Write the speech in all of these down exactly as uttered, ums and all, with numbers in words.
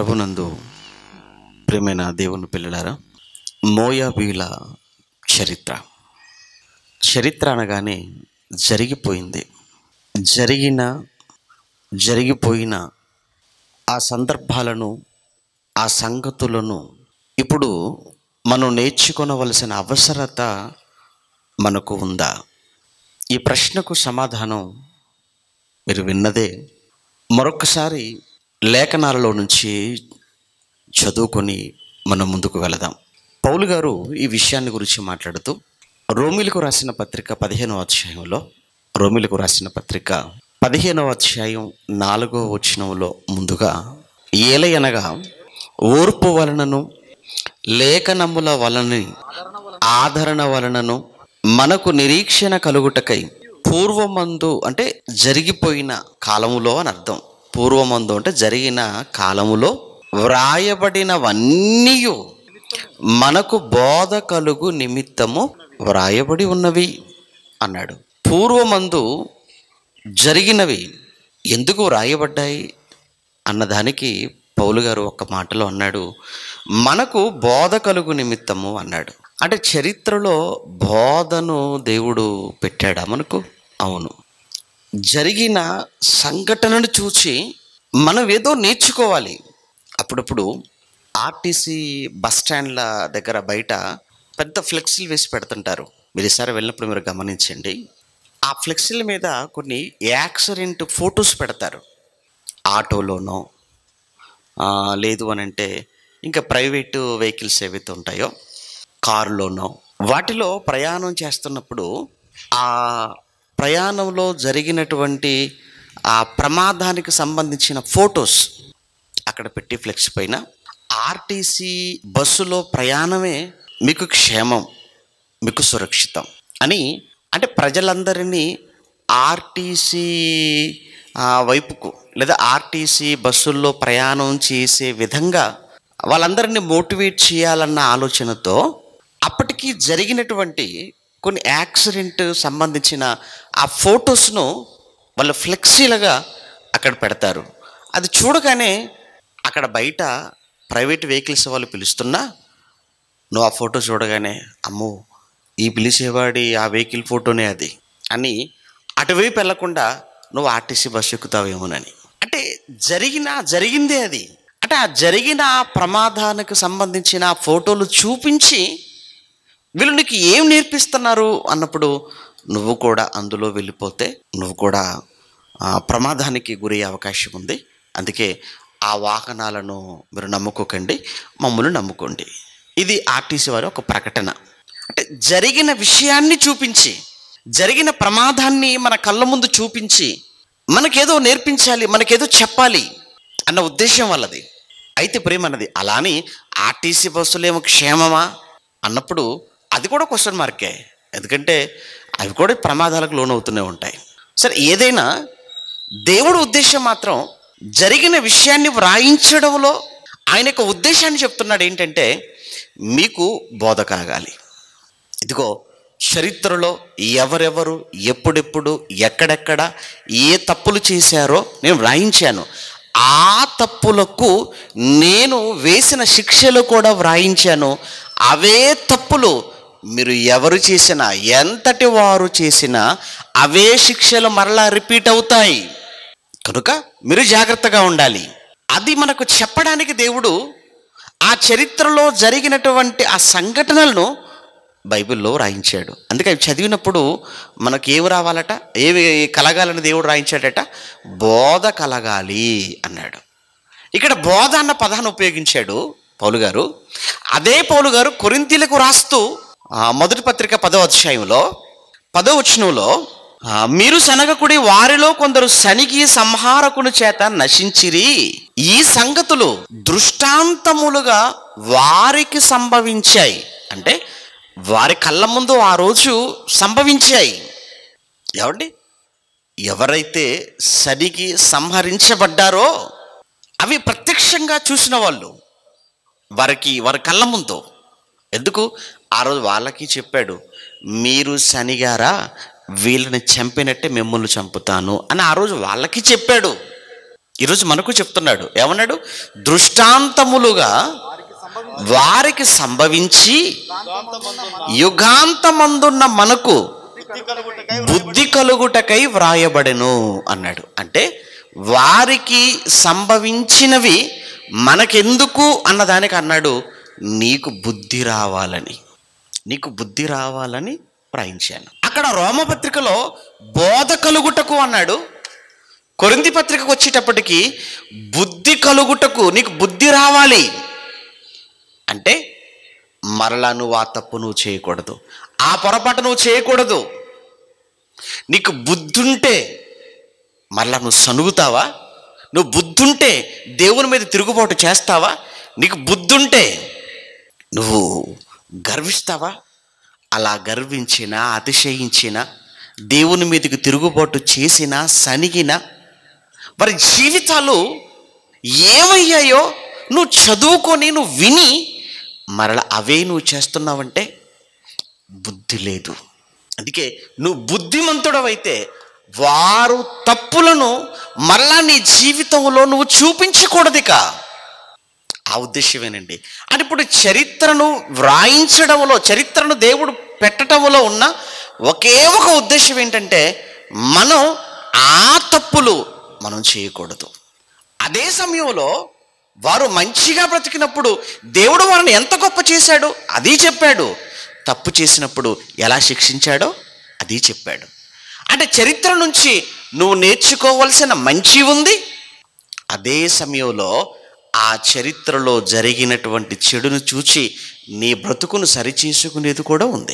ప్రభునందు ప్రియమైన దేవుని పిల్లలారా, మోయాబీల చరిత్ర చరిత్ర అనగానే జరిగిపోయింది. జరిగిన జరిగిపోయిన ఆ సందర్భాలను, ఆ సంగతులను ఇప్పుడు మనం నేర్చుకొనవలసిన అవసరత మనకు ఉందా? ఈ ప్రశ్నకు సమాధానం మీరు విన్నదే. మరొకసారి లేఖనాలలో నుంచి చదువుకొని మనం ముందుకు వెళదాం. పౌలు గారు ఈ విషయాన్ని గురించి మాట్లాడుతూ రోమీలకు రాసిన పత్రిక పదిహేనవ అధ్యాయంలో రోమీలకు రాసిన పత్రిక పదిహేనవ అధ్యాయం నాలుగో వచనంలో ముందుగా ఏలయనగా ఓర్పు వలనను లేఖనముల వలన ఆదరణ వలనను మనకు నిరీక్షణ కలుగుటకై పూర్వమందు అంటే జరిగిపోయిన కాలములో అని అర్థం. పూర్వమందు అంటే జరిగిన కాలములో వ్రాయబడినవన్నీ మనకు బోధ కలుగు నిమిత్తము వ్రాయబడి ఉన్నవి అన్నాడు. పూర్వమందు జరిగినవి ఎందుకు వ్రాయబడ్డాయి అన్నదానికి పౌలు గారు ఒక మాటలో అన్నాడు, మనకు బోధ కలుగు నిమిత్తము అన్నాడు. అంటే చరిత్రలో బోధను దేవుడు పెట్టాడా మనకు? అవును. జరిగిన సంఘటనను చూసి మనం ఏదో నేర్చుకోవాలి. అప్పుడప్పుడు ఆర్టీసీ బస్ స్టాండ్ల దగ్గర బయట పెద్ద ఫ్లెక్సీలు వేసి పెడుతుంటారు. మీరు ఈసారి వెళ్ళినప్పుడు మీరు గమనించండి. ఆ ఫ్లెక్సీల మీద కొన్ని యాక్సిడెంట్ ఫొటోస్ పెడతారు. ఆటోలోనో లేదు అని అంటే ఇంకా ప్రైవేటు వెహికల్స్ ఏవైతే ఉంటాయో కారులోనో వాటిలో ప్రయాణం చేస్తున్నప్పుడు ఆ ప్రయాణంలో జరిగినటువంటి ఆ ప్రమాదానికి సంబంధించిన ఫొటోస్ అక్కడ పెట్టి ఫ్లెక్స్ పైన ఆర్టీసీ బస్సులో ప్రయాణమే మీకు క్షేమం, మీకు సురక్షితం అని, అంటే ప్రజలందరినీ ఆర్టీసీ వైపుకు లేదా ఆర్టీసీ బస్సుల్లో ప్రయాణం చేసే విధంగా వాళ్ళందరినీ మోటివేట్ చేయాలన్న ఆలోచనతో అప్పటికి జరిగినటువంటి కొన్ని యాక్సిడెంట్ సంబంధించిన ఆ ఫొటోస్ను వాళ్ళు ఫ్లెక్సీలుగా అక్కడ పెడతారు. అది చూడగానే అక్కడ బయట ప్రైవేట్ వెహికల్స్ వాళ్ళు పిలుస్తున్నా నువ్వు ఆ ఫోటో చూడగానే అమ్మో ఈ పిలిచేవాడి ఆ వెహికల్ ఫోటోనే అది అని అటువైపు వెళ్లకుండా నువ్వు ఆర్టీసీ బస్సు ఎక్కుతావేమోనని. అంటే జరిగిన జరిగిందే అది. అంటే ఆ జరిగిన ప్రమాదానికి సంబంధించిన ఫోటోలు చూపించి వీళ్ళు నీకు ఏం నేర్పిస్తున్నారు అన్నప్పుడు నువ్వు కూడా అందులో వెళ్ళిపోతే నువ్వు కూడా ప్రమాదానికి గురయ్యే అవకాశం ఉంది. అందుకే ఆ వాహనాలను మీరు నమ్ముకోకండి, మమ్మల్ని నమ్ముకోండి. ఇది ఆర్టీసీ వారి ఒక ప్రకటన. అంటే జరిగిన విషయాన్ని చూపించి, జరిగిన ప్రమాదాన్ని మన కళ్ళ ముందు చూపించి మనకేదో నేర్పించాలి, మనకేదో చెప్పాలి అన్న ఉద్దేశం వాళ్ళది. అయితే ప్రేమన్నది అలాని ఆర్టీసీ బస్సులేమో క్షేమమా అన్నప్పుడు అది కూడా క్వశ్చన్ మార్కే. ఎందుకంటే అవి కూడా ప్రమాదాలకు లోనవుతూనే ఉంటాయి. సరే, ఏదైనా దేవుడు ఉద్దేశం మాత్రం జరిగిన విషయాన్ని వ్రాయించడంలో ఆయన యొక్క ఉద్దేశాన్ని చెప్తున్నాడు. ఏంటంటే మీకు బోధ కలగాలి. ఇదిగో చరిత్రలో ఎవరెవరు ఎప్పుడెప్పుడు ఎక్కడెక్కడ ఏ తప్పులు చేశారో నేను వ్రాయించాను. ఆ తప్పులకు నేను వేసిన శిక్షలు కూడా వ్రాయించాను. అవే తప్పులు మీరు ఎవరు చేసినా, ఎంతటి వారు చేసినా అవే శిక్షలు మరలా రిపీట్ అవుతాయి. కనుక మీరు జాగ్రత్తగా ఉండాలి. అది మనకు చెప్పడానికి దేవుడు ఆ చరిత్రలో జరిగినటువంటి ఆ సంఘటనలను బైబిల్లో రాయించాడు. అందుకే అవి చదివినప్పుడు మనకు ఏమి రావాలట, ఏమి కలగాలని దేవుడు రాయించాడట? బోధ కలగాలి అన్నాడు. ఇక్కడ బోధ అన్న పదాన్ని ఉపయోగించాడు పౌలు గారు. అదే పౌలు గారు కొరింథీలకు రాస్తూ మొదటి పత్రిక పదో అధ్యాయంలో పదో వచనంలో మీరు శనగకుడి వారిలో కొందరు శనిగి సంహారకుని చేత నశించిరి. ఈ సంగతులు దృష్టాంతములుగా వారికి సంభవించాయి. అంటే వారి కళ్ళ ముందు ఆ రోజు సంభవించాయి. ఏమండి, ఎవరైతే శనిగి సంహరించబడ్డారో అవి ప్రత్యక్షంగా చూసిన వాళ్ళు, వారికి వారి కళ్ళ ముందు. ఎందుకు? ఆ రోజు వాళ్ళకి చెప్పాడు, మీరు శనిగారా, వీళ్ళని చంపినట్టే మిమ్మల్ని చంపుతాను అని ఆ రోజు వాళ్ళకి చెప్పాడు. ఈరోజు మనకు చెప్తున్నాడు, ఏమన్నాడు? దృష్టాంతములుగా వారికి సంభవించి యుగాంతమందున్న మనకు బుద్ధి కలుగుటకై వ్రాయబడెను అన్నాడు. అంటే వారికి సంభవించినవి మనకెందుకు అన్నదానికి అన్నాడు, నీకు బుద్ధి రావాలని, నీకు బుద్ధి రావాలని వ్రాయించాను. అక్కడ రోమపత్రికలో బోధ కలుగుటకు అన్నాడు. కొరింథీ పత్రికకు వచ్చేటప్పటికి బుద్ధి కలుగుటకు, నీకు బుద్ధి రావాలి అంటే మరలా నువ్వు ఆ తప్పు నువ్వు చేయకూడదు, ఆ పొరపాటు నువ్వు చేయకూడదు. నీకు బుద్ధుంటే మరలా నువ్వు సనుగుతావా? నువ్వు బుద్ధుంటే దేవుని మీద తిరుగుబాటు చేస్తావా? నీకు బుద్ధుంటే నువ్వు గర్విస్తావా? అలా గర్వించిన, అతిశయించిన, దేవుని మీదకి తిరుగుబాటు చేసిన, సనిగిన వారి జీవితాలు ఏమయ్యాయో నువ్వు చదువుకొని నువ్వు విని మరలా అవే నువ్వు చేస్తున్నావంటే బుద్ధి లేదు. అందుకే నువ్వు బుద్ధిమంతుడవైతే వారు తప్పులను మరలా నీ జీవితంలో నువ్వు చూపించకూడదు. ఇక ఆ ఉద్దేశమేనండి. అంటే ఇప్పుడు చరిత్రను వ్రాయించడంలో, చరిత్రను దేవుడు పెట్టడంలో ఉన్న ఒకే ఒక ఉద్దేశం ఏంటంటే మనం ఆ తప్పులు మనం చేయకూడదు. అదే సమయంలో వారు మంచిగా బ్రతికినప్పుడు దేవుడు వారిని ఎంత గొప్ప చేశాడో అది చెప్పాడు, తప్పు చేసినప్పుడు ఎలా శిక్షించాడో అది చెప్పాడు. అంటే చరిత్ర నుంచి నువ్వు నేర్చుకోవలసిన మంచి ఉంది, అదే సమయంలో ఆ చరిత్రలో జరిగినటువంటి చెడును చూచి నీ బ్రతుకును సరిచేసుకునేది కూడా ఉంది.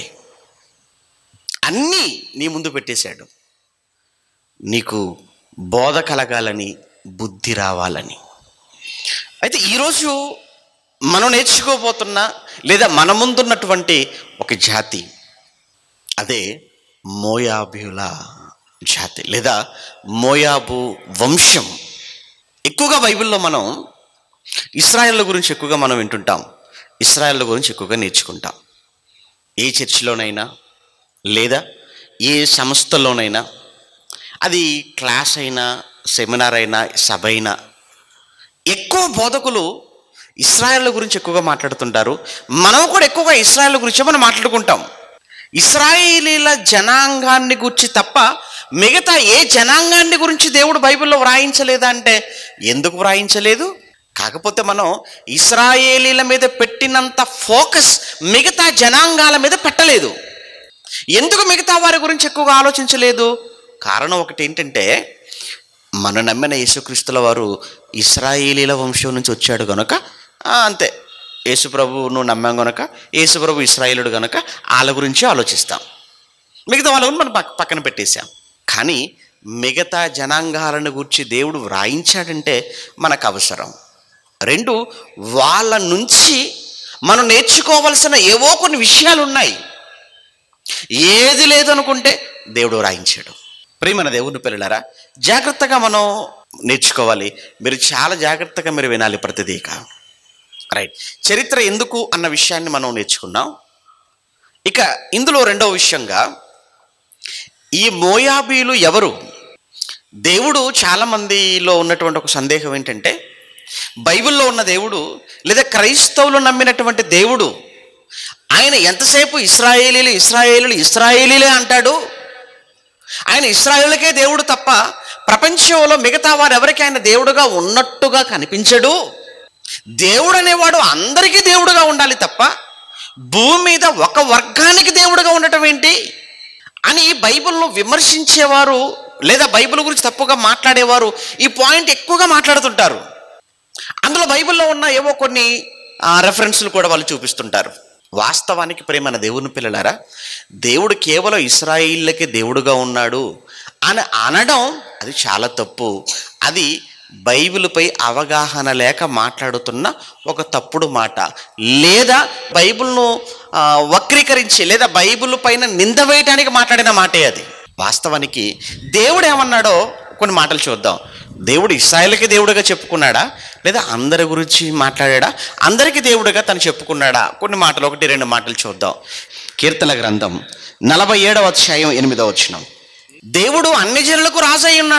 అన్నీ నీ ముందు పెట్టేశాడు, నీకు బోధ కలగాలని, బుద్ధి రావాలని. అయితే ఈరోజు మనం నేర్చుకోబోతున్న లేదా మన ముందున్నటువంటి ఒక జాతి, అదే మోయాబీయుల జాతి లేదా మోయాబు వంశం. ఎక్కువగా బైబిల్లో మనం ఇశ్రాయేలు గురించి ఎక్కువగా మనం వింటుంటాం, ఇశ్రాయేలు గురించి ఎక్కువగా నేర్చుకుంటాం. ఏ చర్చిలోనైనా లేదా ఏ సంస్థలోనైనా, అది క్లాస్ అయినా, సెమినార్ అయినా, సభ అయినా, ఎక్కువ బోధకులు ఇశ్రాయేలు గురించి ఎక్కువగా మాట్లాడుతుంటారు. మనం కూడా ఎక్కువగా ఇశ్రాయేలు గురించి మనం మాట్లాడుకుంటాం. ఇశ్రాయేలీల జనాంగాన్ని గురించి తప్ప మిగతా ఏ జనాంగాన్ని గురించి దేవుడు బైబిల్లో వ్రాయించలేదా అంటే ఎందుకు వ్రాయించలేదు? కాకపోతే మనం ఇశ్రాయేలీల మీద పెట్టినంత ఫోకస్ మిగతా జనాంగాల మీద పెట్టలేదు. ఎందుకు మిగతా వారి గురించి ఎక్కువగా ఆలోచించలేదు? కారణం ఒకటి ఏంటంటే, మనం నమ్మిన యేసుక్రీస్తుల వారు ఇశ్రాయేలీల వంశం నుంచి వచ్చాడు కనుక అంతే, యేసుప్రభు నువ్వు నమ్మాం కనుక, యేసుప్రభు ఇశ్రాయేలుడు కనుక వాళ్ళ గురించి ఆలోచిస్తాం, మిగతా వాళ్ళ గురించి మనం పక్క పక్కన పెట్టేశాం. కానీ మిగతా జనాంగాలను గురించి దేవుడు వ్రాయించాడంటే మనకు అవసరం. రెండు, వాళ్ళ నుంచి మనం నేర్చుకోవలసిన ఏవో కొన్ని విషయాలు ఉన్నాయి. ఏది లేదనుకుంటే దేవుడు వ్రాయించాడు. ప్రియమైన దేవుని పిల్లలారా, జాగ్రత్తగా మనం నేర్చుకోవాలి. మీరు చాలా జాగ్రత్తగా మీరు వినాలి ప్రతిదీక. రైట్, చరిత్ర ఎందుకు అన్న విషయాన్ని మనం నేర్చుకున్నాం. ఇక ఇందులో రెండవ విషయంగా, ఈ మోయాబీలు ఎవరు? దేవుడు చాలామందిలో ఉన్నటువంటి ఒక సందేహం ఏంటంటే, బైబిల్లో ఉన్న దేవుడు లేదా క్రైస్తవులు నమ్మినటువంటి దేవుడు ఆయన ఎంతసేపు ఇశ్రాయేలీలు ఇశ్రాయేలీలు ఇశ్రాయేలీలే అంటాడు. ఆయన ఇశ్రాయేలుకే దేవుడు తప్ప ప్రపంచంలో మిగతా వారు ఎవరికి ఆయన దేవుడుగా ఉన్నట్టుగా కనిపించడు. దేవుడు అనేవాడు అందరికీ దేవుడుగా ఉండాలి తప్ప భూమి మీద ఒక వర్గానికి దేవుడుగా ఉండటం ఏంటి అని బైబిల్ను విమర్శించేవారు లేదా బైబిల్ గురించి తప్పుగా మాట్లాడేవారు ఈ పాయింట్ ఎక్కువగా మాట్లాడుతుంటారు. అందులో బైబిల్లో ఉన్న ఏవో కొన్ని రెఫరెన్స్లు కూడా వాళ్ళు చూపిస్తుంటారు. వాస్తవానికి ప్రియమైన దేవుని పిల్లలారా, దేవుడు కేవలం ఇశ్రాయేలుకే దేవుడుగా ఉన్నాడు అని అనడం అది చాలా తప్పు. అది బైబిల్పై అవగాహన లేక మాట్లాడుతున్న ఒక తప్పుడు మాట, లేదా బైబిల్ను వక్రీకరించి లేదా బైబిల్ పైన నింద వేయటానికి మాట్లాడిన మాటే అది. వాస్తవానికి దేవుడు ఏమన్నాడో కొన్ని మాటలు చూద్దాం. దేవుడు ఇశ్రాయేలుకి దేవుడుగా చెప్పుకున్నాడా లేదా అందరి గురించి మాట్లాడా? అందరికీ దేవుడుగా తను చెప్పుకున్నాడా? కొన్ని మాటలు, ఒకటి రెండు మాటలు చూద్దాం. కీర్తన గ్రంథం నలభై ఏడవ అధ్యాయం ఎనిమిదవ వచనం, దేవుడు అన్ని జనులకు రాజై ఉన్నాడు.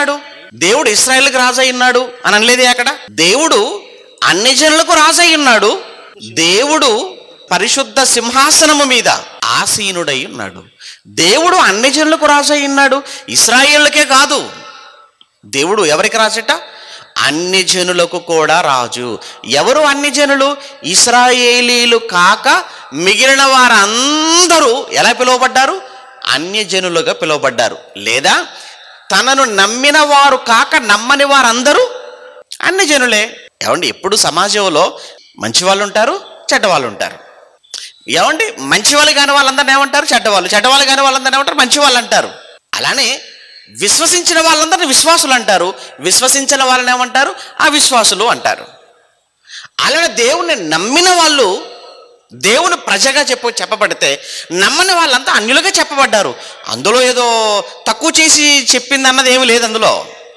దేవుడు ఇశ్రాయేలుకి రాజు అయి ఉన్నాడు అని అనలేదే అక్కడ. దేవుడు అన్ని జనులకు రాజు అయి ఉన్నాడు. దేవుడు పరిశుద్ధ సింహాసనము మీద ఆసీనుడై ఉన్నాడు. దేవుడు అన్ని జనులకు రాజు అయి ఉన్నాడు, ఇశ్రాయేలుకే కాదు. దేవుడు ఎవరికి రాజట? అన్ని జనులకు కూడా రాజు. ఎవరు అన్ని జనులు? ఇశ్రాయేలీలు కాక మిగిలిన వారందరూ ఎలా పిలువబడ్డారు? అన్య జనులుగా పిలువబడ్డారు. లేదా తనను నమ్మిన వారు కాక నమ్మని వారందరూ అన్ని జనులే. ఏమండి, ఎప్పుడు సమాజంలో మంచి వాళ్ళు ఉంటారు, చెడ్డవాళ్ళు ఉంటారు. ఏమండి, మంచి వాళ్ళు కాని వాళ్ళందరినీ ఏమంటారు? చెడ్డవాళ్ళు. చెడ్డవాళ్ళు కాని వాళ్ళందరినీ ఏమంటారు? మంచి వాళ్ళు అంటారు. అలానే విశ్వసించిన వాళ్ళందరినీ విశ్వాసులు అంటారు, విశ్వసించిన వాళ్ళని ఏమంటారు? అవిశ్వాసులు అంటారు. అలానే దేవుణ్ణి నమ్మిన వాళ్ళు దేవుని ప్రజగా చెప్ప చెప్పబడితే నమ్మని వాళ్ళంతా అన్యులుగా చెప్పబడ్డారు. అందులో ఏదో తక్కువ చేసి చెప్పింది అన్నది ఏమి లేదు అందులో.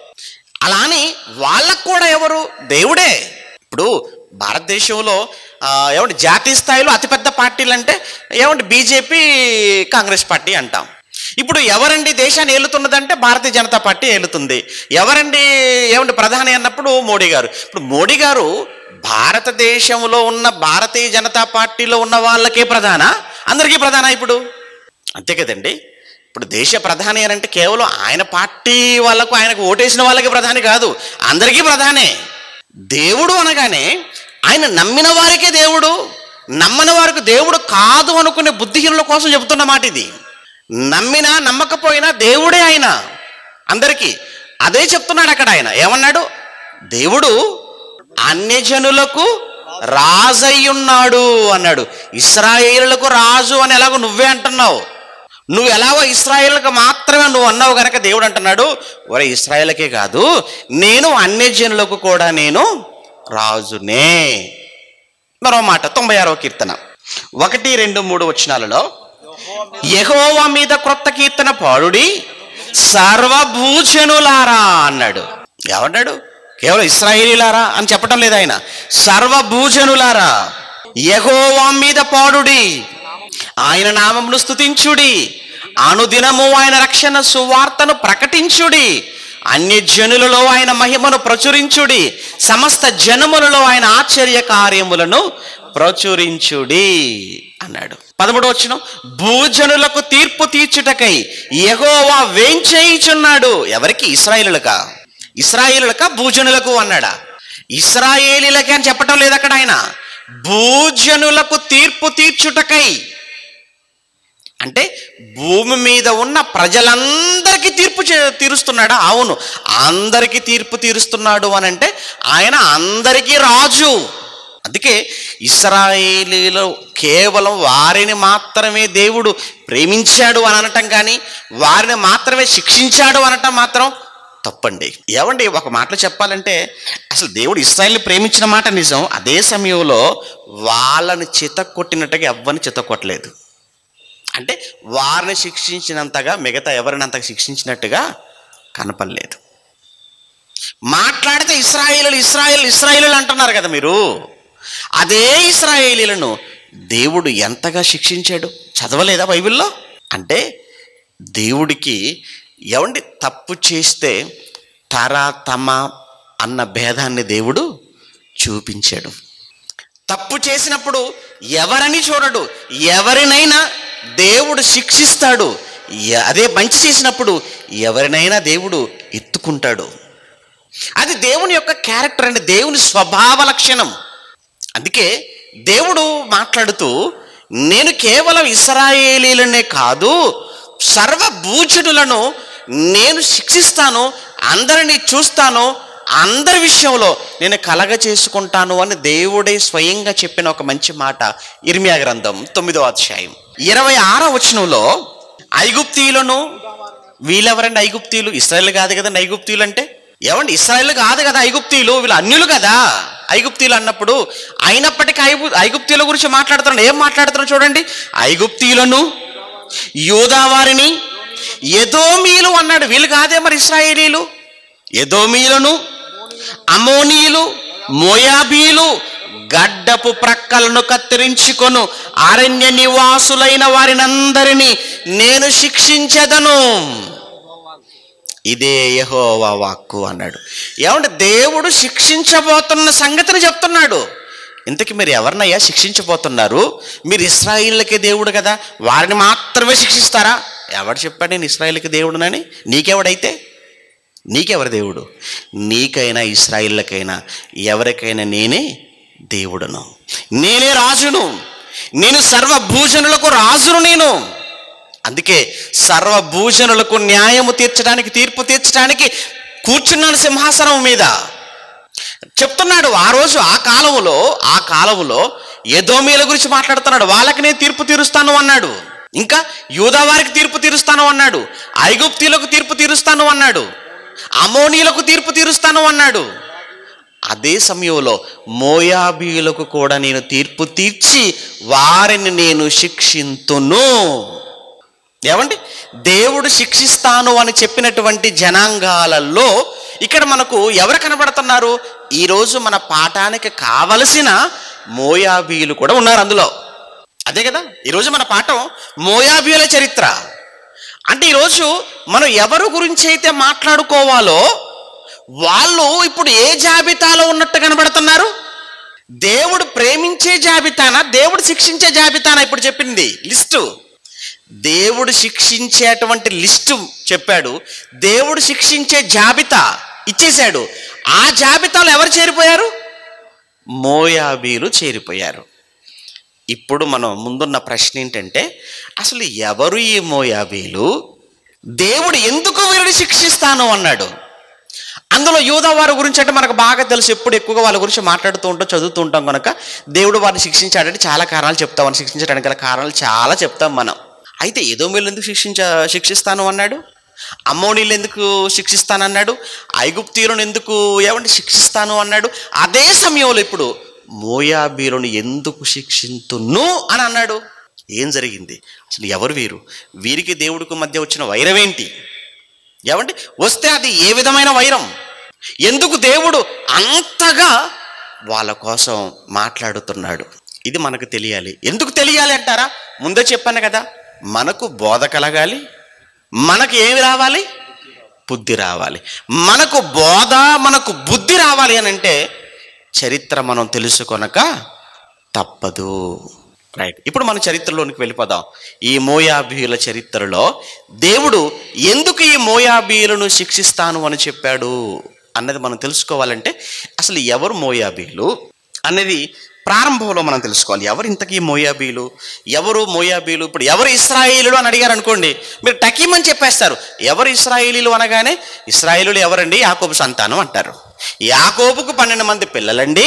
అలానే వాళ్ళకు కూడా ఎవరు? దేవుడే. ఇప్పుడు భారతదేశంలో ఏమంటే జాతీయ స్థాయిలో అతిపెద్ద పార్టీలు అంటే ఏమంటే బీజేపీ, కాంగ్రెస్ పార్టీ అంటాం. ఇప్పుడు ఎవరండి దేశాన్ని ఏలుతున్నదంటే భారతీయ జనతా పార్టీ ఏలుతుంది. ఎవరండి ఏమంటే ప్రధాని అన్నప్పుడు మోడీ గారు. ఇప్పుడు మోడీ గారు భారతదేశంలో ఉన్న భారతీయ జనతా పార్టీలో ఉన్న వాళ్ళకే ప్రధాన, అందరికీ ప్రధాన ఇప్పుడు? అంతే కదండి. ఇప్పుడు దేశ ప్రధాని అని అంటే కేవలం ఆయన పార్టీ వాళ్ళకు, ఆయనకు ఓటేసిన వాళ్ళకి ప్రధాని కాదు, అందరికీ ప్రధానే. దేవుడు అనగానే ఆయన నమ్మిన వారికే దేవుడు, నమ్మని వారికి దేవుడు కాదు అనుకునే బుద్ధిహీనుల కోసం చెబుతున్న మాట ఇది. నమ్మినా నమ్మకపోయినా దేవుడే ఆయన అందరికీ. అదే చెప్తున్నాడు అక్కడ. ఆయన ఏమన్నాడు? దేవుడు అన్యజనులకు రాజయ్యున్నాడు అన్నాడు. ఇశ్రాయేలులకు రాజు అని ఎలాగో నువ్వే అంటున్నావు. నువ్వు ఎలాగో ఇశ్రాయేలుకు మాత్రమే నువ్వు అన్నావు కనుక దేవుడు అంటున్నాడు, ఒరే ఇశ్రాయేలుకే కాదు, నేను అన్యజనులకు కూడా నేను రాజునే. మరో మాట తొంభై ఆరవ కీర్తన ఒకటి రెండు మూడు వచనాలలో, యెహోవా మీద క్రొత్త కీర్తన పాడుడి సర్వభూజనులారా అన్నాడు. ఏమన్నాడు? కేవలం ఇశ్రాయేలీలారా అని చెప్పటం లేదు ఆయన. సర్వభూజనులారా యెహోవా మీద పాడుడి, ఆయన నామమును స్తుతించుడి, అనుదినము ఆయన రక్షణ సువార్తను ప్రకటించుడి, అన్య జనులలో ఆయన మహిమను ప్రచురించుడి, సమస్త జనములలో ఆయన ఆశ్చర్య కార్యములను ప్రచురించుడి అన్నాడు. పదమూడు వచనం, భూజనులకు తీర్పు తీర్చుటకై యెహోవా వేంచేయుచున్నాడు. ఎవరికి? ఇశ్రాయేలులకా? ఇశ్రాయేలులకా భూజనులకు అన్నాడా? ఇశ్రాయేలీలకి అని చెప్పటం లేదు అక్కడ ఆయన. భూజనులకు తీర్పు తీర్చుటకై అంటే భూమి మీద ఉన్న ప్రజలందరికీ తీర్పు తీరుస్తున్నాడా? అవును, అందరికీ తీర్పు తీరుస్తున్నాడు అని అంటే ఆయన అందరికీ రాజు. అందుకే ఇశ్రాయేలీలు కేవలం వారిని మాత్రమే దేవుడు ప్రేమించాడు అని అనటం కానీ వారిని మాత్రమే శిక్షించాడు అనటం మాత్రం తప్పండి. ఏమండి, ఒక మాటలో చెప్పాలంటే అసలు దేవుడు ఇశ్రాయేలుని ప్రేమించిన మాట నిజం. అదే సమయంలో వాళ్ళని చితక్కొట్టినట్టుగా ఎవ్వరిని చితక్కొట్టలేదు. అంటే వారిని శిక్షించినంతగా మిగతా ఎవరినంతగా శిక్షించినట్టుగా కనపడలేదు. మాట్లాడితే ఇశ్రాయేలు ఇశ్రాయేల్ ఇశ్రాయేలు అంటున్నారు కదా మీరు. అదే ఇశ్రాయేలీలను దేవుడు ఎంతగా శిక్షించాడు చదవలేదా బైబిల్లో? అంటే దేవుడికి ఏమండి తప్పు చేస్తే తర తమ అన్న భేదాన్ని దేవుడు చూపించాడు. తప్పు చేసినప్పుడు ఎవరని చూడడు, ఎవరినైనా దేవుడు శిక్షిస్తాడు. అదే మంచి చేసినప్పుడు ఎవరినైనా దేవుడు ఎత్తుకుంటాడు. అది దేవుని యొక్క క్యారెక్టర్ అండి, దేవుని స్వభావ లక్షణం. అందుకే దేవుడు మాట్లాడుతూ నేను కేవలం ఇశ్రాయేలీలనే కాదు సర్వభూజనులను నేను శిక్షిస్తాను, అందరినీ చూస్తాను, అందరి విషయంలో నేను కలగ చేసుకుంటాను అని దేవుడే స్వయంగా చెప్పిన ఒక మంచి మాట ఇర్మియా గ్రంథం తొమ్మిదో అధ్యాయం ఇరవై ఆరో వచనంలో, ఐగుప్తీయులను, వీళ్ళెవరండి ఐగుప్తీయులు? ఇశ్రాయేలు కాదు కదండి ఐగుప్తీయులు అంటే. ఏమండి, ఇశ్రాయేలు కాదు కదా ఐగుప్తీయులు, వీళ్ళు అన్యులు కదా ఐగుప్తీయులు అన్నప్పుడు. అయినప్పటికీ ఐగు ఐగుప్తీయుల గురించి మాట్లాడుతున్నాడు. ఏం మాట్లాడుతున్నాడు చూడండి, ఐగుప్తీయులను, యూదా వారిని, ఎదోమీయులు అన్నాడు. వీళ్ళు కాదే మరి ఇశ్రాయేలీలు. ఎదోమీయులను, అమోనీయులు, మోయాబీలు, గడ్డపు ప్రక్కలను కత్తిరించుకొను అరణ్య నివాసులైన వారినందరినీ నేను శిక్షించెదను. ఇదే యెహోవా వాక్కు అన్నాడు. ఏమంటే దేవుడు శిక్షించబోతున్న సంగతిని చెప్తున్నాడు. ఇంతకీ మీరు ఎవరినయ్యా శిక్షించబోతున్నారు? మీరు ఇశ్రాయేలుకే దేవుడు కదా, వారిని మాత్రమే శిక్షిస్తారా? ఎవడు చెప్పాడు నేను ఇశ్రాయేలుకి దేవుడునని? నీకెవడైతే నీకెవరి దేవుడు? నీకైనా ఇశ్రాయేలుకైనా ఎవరికైనా నేనే దేవుడును, నేనే రాజును, నేను సర్వభూజనులకు రాజును నేను. అందుకే సర్వభూజనులకు న్యాయము తీర్చడానికి, తీర్పు తీర్చడానికి కూర్చున్నాను సింహాసనం మీద చెప్తున్నాడు. ఆ రోజు ఆ కాలంలో ఆ కాలంలో ఎదోమీయుల గురించి మాట్లాడుతున్నాడు. వాళ్ళకి నేను తీర్పు తీరుస్తాను అన్నాడు. ఇంకా యూదా వారికి తీర్పు తీరుస్తాను అన్నాడు. ఐగుప్తీయులకు తీర్పు తీరుస్తాను అన్నాడు. అమోనీయులకు తీర్పు తీరుస్తాను అన్నాడు. అదే సమయంలో మోయాబీయులకు కూడా నేను తీర్పు తీర్చి వారిని నేను శిక్షింతును. ఏమండి, దేవుడు శిక్షిస్తాను అని చెప్పినటువంటి జనాంగాలలో ఇక్కడ మనకు ఎవరు కనబడుతున్నారు? ఈరోజు మన పాఠానికి కావలసిన మోయాబీయులు కూడా ఉన్నారు అందులో. అదే కదా ఈరోజు మన పాఠం, మోయాబీయుల చరిత్ర. అంటే ఈరోజు మనం ఎవరు గురించి అయితే మాట్లాడుకోవాలో వాళ్ళు ఇప్పుడు ఏ జాబితాలో ఉన్నట్టు కనబడుతున్నారు? దేవుడు ప్రేమించే జాబితానా, దేవుడు శిక్షించే జాబితానా? ఇప్పుడు చెప్పింది లిస్టు. దేవుడు శిక్షించేటువంటి లిస్టు చెప్పాడు, దేవుడు శిక్షించే జాబితా ఇచ్చేశాడు. ఆ జాబితాలో ఎవరు చేరిపోయారు? మోయాబీలు చేరిపోయారు. ఇప్పుడు మనం ముందున్న ప్రశ్న ఏంటంటే, అసలు ఎవరు ఈ మోయాబీలు? దేవుడు ఎందుకు వీరిని శిక్షిస్తాను అన్నాడు? అందులో యూదా వారి గురించి అంటే మనకు బాగా తెలుసు, ఎప్పుడు ఎక్కువగా వాళ్ళ గురించి మాట్లాడుతూ ఉంటాం, చదువుతూ ఉంటాం కనుక దేవుడు వారిని శిక్షించాడంటే చాలా కారణాలు చెప్తాం. వారిని శిక్షించడానికి గల కారణాలు చాలా చెప్తాం మనం. అయితే ఎదోమీయులను ఎందుకు శిక్షించ శిక్షిస్తాను అన్నాడు? అమ్మోనీయులను ఎందుకు శిక్షిస్తానన్నాడు? ఐగుప్తీయులను ఎందుకు ఏమంటే శిక్షిస్తాను అన్నాడు? అదే సమయంలో ఇప్పుడు మోయాబీయులను ఎందుకు శిక్షింతును అని అన్నాడు? ఏం జరిగింది? అసలు ఎవరు వీరు? వీరికి దేవుడికి మధ్య వచ్చిన వైరం ఏంటి? ఏమంటే వస్తే అది ఏ విధమైన వైరం? ఎందుకు దేవుడు అంతగా వాళ్ళ కోసం మాట్లాడుతున్నాడు? ఇది మనకు తెలియాలి. ఎందుకు తెలియాలి అంటారా? ముందే చెప్పాను కదా, మనకు బోధ కలగాలి, మనకు ఏమి రావాలి? బుద్ధి రావాలి. మనకు బోధ, మనకు బుద్ధి రావాలి అని అంటే చరిత్ర మనం తెలుసుకొనక తప్పదు. రైట్, ఇప్పుడు మన చరిత్రలోనికి వెళ్ళిపోదాం. ఈ మోయాబీయుల చరిత్రలో దేవుడు ఎందుకు ఈ మోయాబీయులను శిక్షిస్తాను అని చెప్పాడు అన్నది మనం తెలుసుకోవాలంటే అసలు ఎవరు మోయాబీయులు అనేది ప్రారంభంలో మనం తెలుసుకోవాలి. ఎవరు ఇంతకీ మోయాబీయులు? ఎవరు మోయాబీయులు? ఇప్పుడు ఎవరు ఇశ్రాయేలీయులు అని అడిగారు అనుకోండి, మీరు టకీమని చెప్పేస్తారు. ఎవరు ఇశ్రాయేలీయులు అనగానే ఇశ్రాయేలీయులు ఎవరండి? యాకోబు సంతానం అంటారు. యాకోబుకు పన్నెండు మంది పిల్లలండి.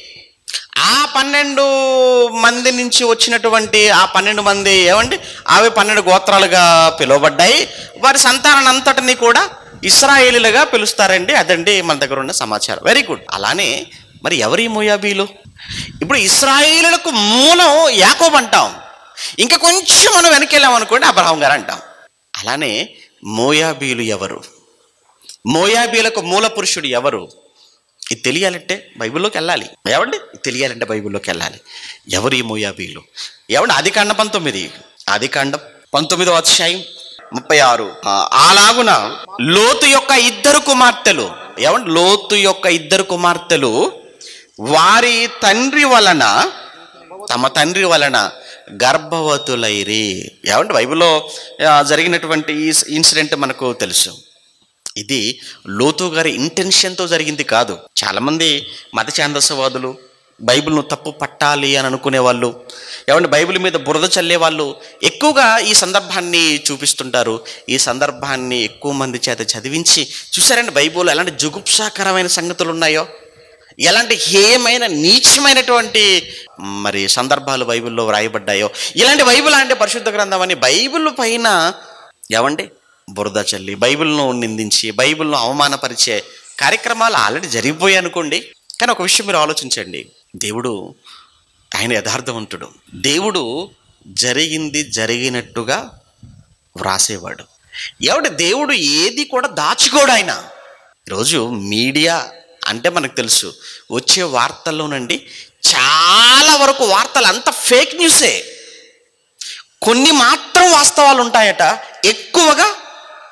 ఆ పన్నెండు మంది నుంచి వచ్చినటువంటి ఆ పన్నెండు మంది ఏమండి, అవి పన్నెండు గోత్రాలుగా పిలువబడ్డాయి. వారి సంతానాన్ని అంతటిని కూడా ఇశ్రాయేలీలుగా పిలుస్తారండి. అదండి మన దగ్గర ఉన్న సమాచారం. Very good. అలానే మరి ఎవరి మోయాబీలు? ఇప్పుడు ఇశ్రాయేలులకు మూలం యాకోబు అంటాం, ఇంకా కొంచెం మనం వెనకెళ్ళాం అనుకోండి అబ్రహాం గారు అంటాం. అలానే మోయాబీలు ఎవరు? మోయాబీలకు మూల పురుషుడు ఎవరు? ఇది తెలియాలంటే బైబిల్లోకి వెళ్ళాలి. ఏమండి ఇది తెలియాలంటే బైబిల్లోకి వెళ్ళాలి. ఎవరు ఈ మోయాబీలు? ఏమండి ఆదికాండం పంతొమ్మిది ఆదికాండం పంతొమ్మిదో అధ్యాయం ముప్పై ఆరు అలాగున లోతు యొక్క ఇద్దరు కుమార్తెలు, ఏమండి లోతు యొక్క ఇద్దరు కుమార్తెలు వారి తండ్రి వలన తమ తండ్రి వలన గర్భవతులైరి. ఏమంటే బైబిల్లో జరిగినటువంటి ఈ ఇన్సిడెంట్ మనకు తెలుసు. ఇది లోతు గారి ఇంటెన్షన్తో జరిగింది కాదు. చాలామంది మత ఛాందసవాదులు బైబిల్ను తప్పు పట్టాలి అని అనుకునే వాళ్ళు, ఏమంటే బైబిల్ మీద బురద చల్లే వాళ్ళు ఎక్కువగా ఈ సందర్భాన్ని చూపిస్తుంటారు. ఈ సందర్భాన్ని ఎక్కువ మంది చేత చదివించి, చూసారండి బైబిల్లో ఎలాంటి జుగుప్సాకరమైన సంగతులు ఉన్నాయో, ఎలాంటి హేయమైన నీచమైనటువంటి మరి సందర్భాలు బైబిల్లో వ్రాయబడ్డాయో. ఇలాంటి బైబిల్ అంటే పరిశుద్ధ గ్రంథం అని బైబిల్ పైన ఏమండి బురద చల్లి, బైబిల్ను నిందించి, బైబిల్ను అవమానపరిచే కార్యక్రమాలు ఆల్రెడీ జరిగిపోయాయి అనుకోండి. కానీ ఒక విషయం మీరు ఆలోచించండి, దేవుడు ఆయన యథార్థవంతుడు. దేవుడు జరిగింది జరిగినట్టుగా వ్రాసేవాడు. ఏమంటే దేవుడు ఏది కూడా దాచుకోడు ఆయన. ఈరోజు మీడియా అంటే మనకు తెలుసు, వచ్చే వార్తల్లోనండి చాలా వరకు వార్తలు అంతా ఫేక్ న్యూసే. కొన్ని మాత్రం వాస్తవాలు ఉంటాయట, ఎక్కువగా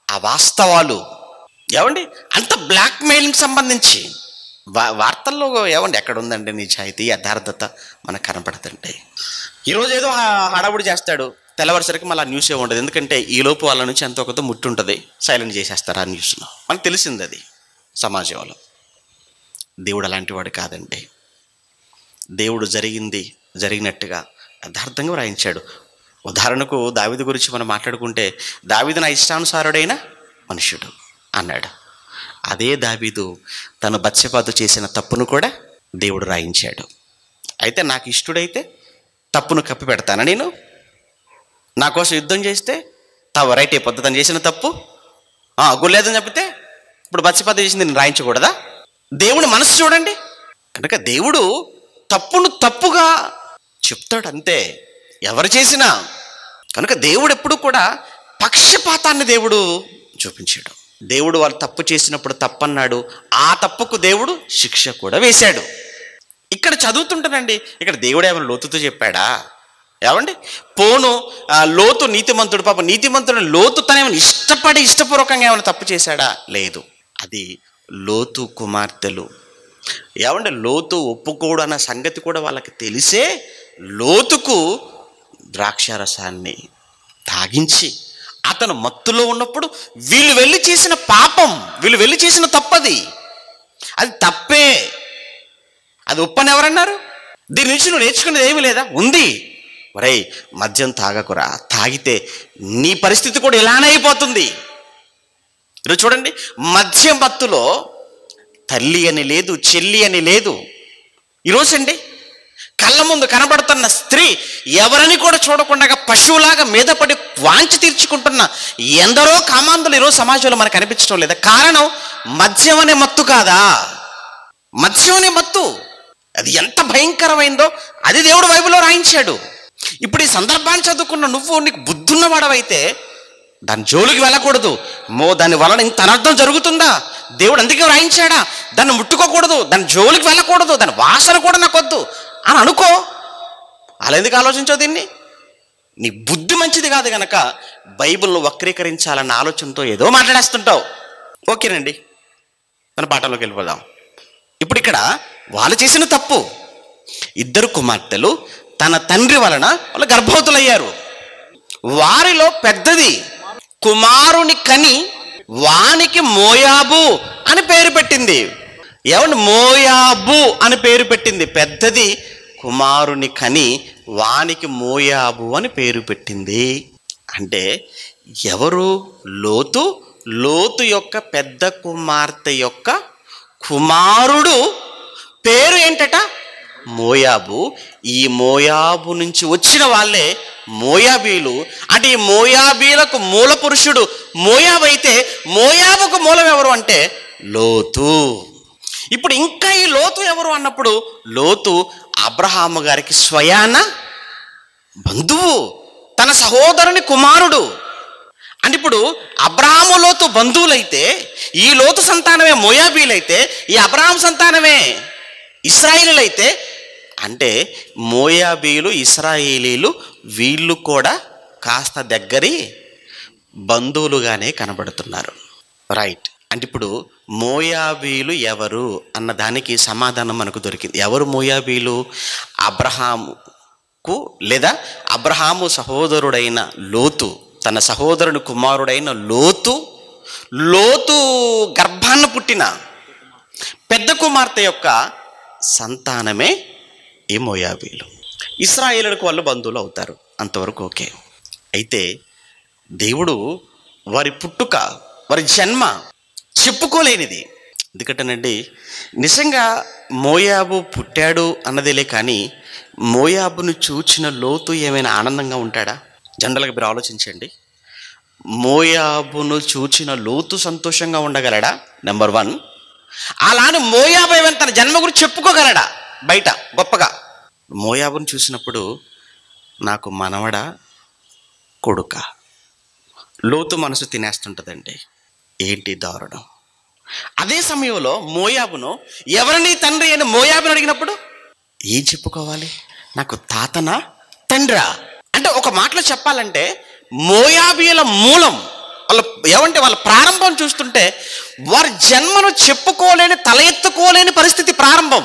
ఆ వాస్తవాలు ఏమండి అంత బ్లాక్ మెయిలింగ్ సంబంధించి వా వార్తల్లో ఏమండి ఎక్కడ ఉందండి నిజాయితీ యథార్థత మనకు కనపడుతుంటాయి. ఈరోజు ఏదో హడావుడి చేస్తాడు, తెల్లవారుసరికి మళ్ళీ ఆ న్యూస్ ఏ ఉండదు. ఎందుకంటే ఈలోపు వాళ్ళ నుంచి ఎంతో కొంత ముట్టుంటుంది, సైలెంట్ చేసేస్తారు ఆ న్యూస్లో. మనకు తెలిసింది అది సమాజంలో. దేవుడు అలాంటి వాడు కాదండి. దేవుడు జరిగింది జరిగినట్టుగా యథార్థంగా వ్రాయించాడు. ఉదాహరణకు దావీదు గురించి మనం మాట్లాడుకుంటే, దావీదు నా ఇష్టానుసారుడైన మనుషుడు అన్నాడు. అదే దావీదు తను బత్షెబాతో చేసిన తప్పును కూడా దేవుడు రాయించాడు. అయితే నాకు ఇష్టడైతే తప్పును కప్పి పెడతాను, నేను నా కోసం యుద్ధం చేస్తే తావు రైట్ అయిపోద్ది, తను చేసిన తప్పు గుర్లేదని చెప్తే ఇప్పుడు బత్షెబాతో చేసింది నేను రాయించకూడదా? దేవుడు మనసు చూడండి. కనుక దేవుడు తప్పును తప్పుగా చెప్తాడు అంతే, ఎవరు చేసినా. కనుక దేవుడు ఎప్పుడు కూడా పక్షపాతాన్ని దేవుడు చూపించాడు. దేవుడు వాళ్ళు తప్పు చేసినప్పుడు తప్పన్నాడు, ఆ తప్పుకు దేవుడు శిక్ష కూడా వేశాడు. ఇక్కడ చదువుతుంటానండి, ఇక్కడ దేవుడు ఏమైనా లోతుతో చెప్పాడా? ఏమండి పోను లోతు నీతిమంతుడు, పాప నీతిమంతుడు లోతు తనేమైనా ఇష్టపడి ఇష్టపూర్వకంగా ఏమైనా తప్పు చేశాడా? లేదు. అది లోతు కుమార్తెలు ఏమంటే లోతు ఒప్పుకోడు అన్న సంగతి కూడా వాళ్ళకి తెలిసే లోతుకు ద్రాక్షారసాన్ని తాగించి అతను మత్తులో ఉన్నప్పుడు వీళ్ళు వెళ్ళి చేసిన పాపం, వీళ్ళు వెళ్ళి చేసిన తప్పది, అది తప్పే, అది ఒప్పని ఎవరన్నారు? దీని నుంచి నువ్వు నేర్చుకునేది ఏమీ లేదా? ఉంది. ఒరే మద్యం తాగకురా, తాగితే నీ పరిస్థితి కూడా ఇలానే అయిపోతుంది. ఈరోజు చూడండి, మద్యం మత్తులో తల్లి అని లేదు, చెల్లి అని లేదు. ఈరోజు అండి కళ్ళ ముందు కనబడుతున్న స్త్రీ ఎవరని కూడా చూడకుండా పశువులాగా మీద పడి వాంచి తీర్చుకుంటున్న ఎందరో కామాంధులు ఈరోజు సమాజంలో మనకు కనిపించడం లేదా? కారణం మద్యం అనే మత్తు కాదా? మద్యం అనే మత్తు అది ఎంత భయంకరమైందో అది దేవుడు బైబిల్లో రాయించాడు. ఇప్పుడు ఈ సందర్భాన్ని చదువుకున్న నువ్వు నీకు బుద్ధున్నవాడవైతే దాని జోలికి వెళ్ళకూడదు. మో దాని వలన ఇంత అనర్థం జరుగుతుందా? దేవుడు అందుకే రాయించాడా? దాన్ని ముట్టుకోకూడదు, దాని జోలికి వెళ్ళకూడదు, దాని వాసన కూడా నాకు వద్దు అని అనుకో. అలా ఎందుకు ఆలోచించావు దీన్ని? నీ బుద్ధి మంచిది కాదు కనుక బైబిల్ను వక్రీకరించాలన్న ఆలోచనతో ఏదో మాట్లాడేస్తుంటావు. ఓకేనండి, మన పాఠంలోకి వెళ్ళిపోదాం. ఇప్పుడు ఇక్కడ వాళ్ళు చేసిన తప్పు, ఇద్దరు కుమార్తెలు తన తండ్రి వలన వాళ్ళు గర్భవతులయ్యారు. వారిలో పెద్దది కుమారుని కని వానికి మోయాబు అని పేరు పెట్టింది. ఏమండి మోయాబు అని పేరు పెట్టింది. పెద్దది కుమారుని కని వానికి మోయాబు అని పేరు పెట్టింది. అంటే ఎవరు? లోతు. లోతు యొక్క పెద్ద కుమార్తె యొక్క కుమారుడు పేరు ఏంటట? మోయాబు. ఈ మోయాబు నుంచి వచ్చిన వాళ్ళే మోయాబీలు. అంటే ఈ మోయాబీలకు మూల పురుషుడు మోయాబు అయితే మోయాబుకు మూలం ఎవరు అంటే లోతు. ఇప్పుడు ఇంకా ఈ లోతు ఎవరు అన్నప్పుడు లోతు అబ్రహాము గారికి స్వయాన బంధువు, తన సహోదరుని కుమారుడు. అంటే ఇప్పుడు అబ్రహాము లోతు బంధువులైతే ఈ లోతు సంతానమే మోయాబీలైతే ఈ అబ్రహాం సంతానమే ఇశ్రాయేలీలైతే, అంటే మోయాబీలు ఇశ్రాయేలీలు వీళ్ళు కూడా కాస్త దగ్గరి బంధువులుగానే కనబడుతున్నారు. రైట్. అంటే ఇప్పుడు మోయాబీలు ఎవరు అన్న దానికి సమాధానం మనకు దొరికింది. ఎవరు మోయాబీలు? అబ్రహాముకు లేదా అబ్రహాము సహోదరుడైన లోతు, తన సహోదరుని కుమారుడైన లోతు, లోతు గర్భాన పుట్టిన పెద్ద కుమార్తె యొక్క సంతానమే ఈ మోయాబీలు. ఇశ్రాయేలులకు వాళ్ళు బంధువులు అవుతారు, అంతవరకు ఓకే. అయితే దేవుడు వారి పుట్టుక, వారి జన్మ చెప్పుకోలేనిది. ఎందుకంటేనండి నిజంగా మోయాబు పుట్టాడు అన్నదేలే కానీ మోయాబును చూచిన లోతు ఏమైనా ఆనందంగా ఉంటాడా? జనరల్గా మీరు ఆలోచించండి. మోయాబును చూచిన లోతు సంతోషంగా ఉండగలడా? Number one. అలానే మోయాబు ఏమైనా తన జన్మ గురించి చెప్పుకోగలడా బయట గొప్పగా? మోయాబును చూసినప్పుడు నాకు మనవడా కొడుక, లోతు మనసు తినేస్తుంటుందండి. ఏంటి దారుణం! అదే సమయంలో మోయాబును ఎవరిని తండ్రి అని మోయాబుని అడిగినప్పుడు ఏం చెప్పుకోవాలి? నాకు తాతనా తండ్రా? అంటే ఒక మాటలో చెప్పాలంటే మోయాబీల మూలం, వాళ్ళ ఏమంటే వాళ్ళ ప్రారంభం చూస్తుంటే వారి జన్మను చెప్పుకోలేని, తల ఎత్తుకోలేని పరిస్థితి ప్రారంభం.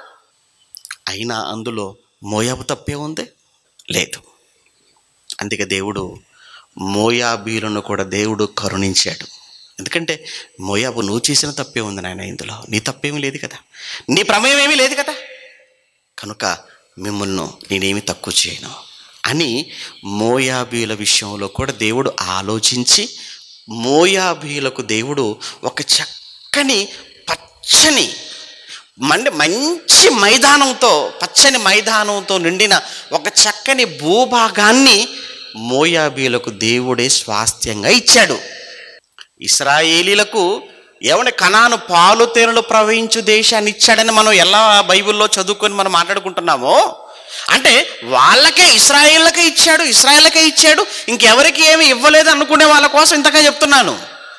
అయినా అందులో మోయాబు తప్పే ఉంది? లేదు. అందుకే దేవుడు మోయాబీలను కూడా దేవుడు కరుణించాడు. ఎందుకంటే మోయాబు, నువ్వు చేసిన తప్పే ఉంది నాయన, ఇందులో నీ తప్పేమీ లేదు కదా, నీ ప్రమేయం ఏమీ లేదు కదా, కనుక మిమ్మల్ని నేనేమి తక్కువ చేయను అని మోయాబీల విషయంలో కూడా దేవుడు ఆలోచించి, మోయాబీలకు దేవుడు ఒక చక్కని పచ్చని మండి మంచి మైదానంతో, పచ్చని మైదానంతో నిండిన ఒక చక్కని భూభాగాన్ని మోయాబీలకు దేవుడే స్వాస్థ్యంగా ఇచ్చాడు. ఇశ్రాయేలీలకు ఏమంటే కనాను పాలు తేనెలు ప్రవహించు దేశాన్ని ఇచ్చాడని మనం ఎలా బైబిల్లో చదువుకొని మనం మాట్లాడుకుంటున్నామో, అంటే వాళ్ళకే, ఇశ్రాయేళ్ళకే ఇచ్చాడు, ఇశ్రాయేళ్ళకే ఇచ్చాడు, ఇంకెవరికి ఏమి ఇవ్వలేదు అనుకునే వాళ్ళ కోసం ఇంతగా చెప్తున్నాను.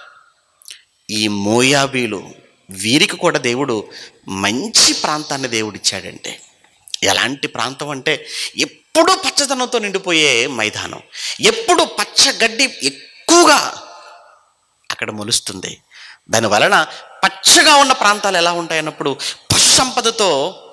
ఈ మోయాబీలు, వీరికి కూడా దేవుడు మంచి ప్రాంతాన్ని దేవుడు ఇచ్చాడంటే, ఎలాంటి ప్రాంతం అంటే ఎప్పుడూ పచ్చదనంతో నిండిపోయే మైదానం, ఎప్పుడు పచ్చగడ్డి ఎక్కువగా అక్కడ మొలుస్తుంది. దాని వలన పచ్చగా ఉన్న ప్రాంతాలు ఎలా ఉంటాయన్నప్పుడు పశు సంపదతో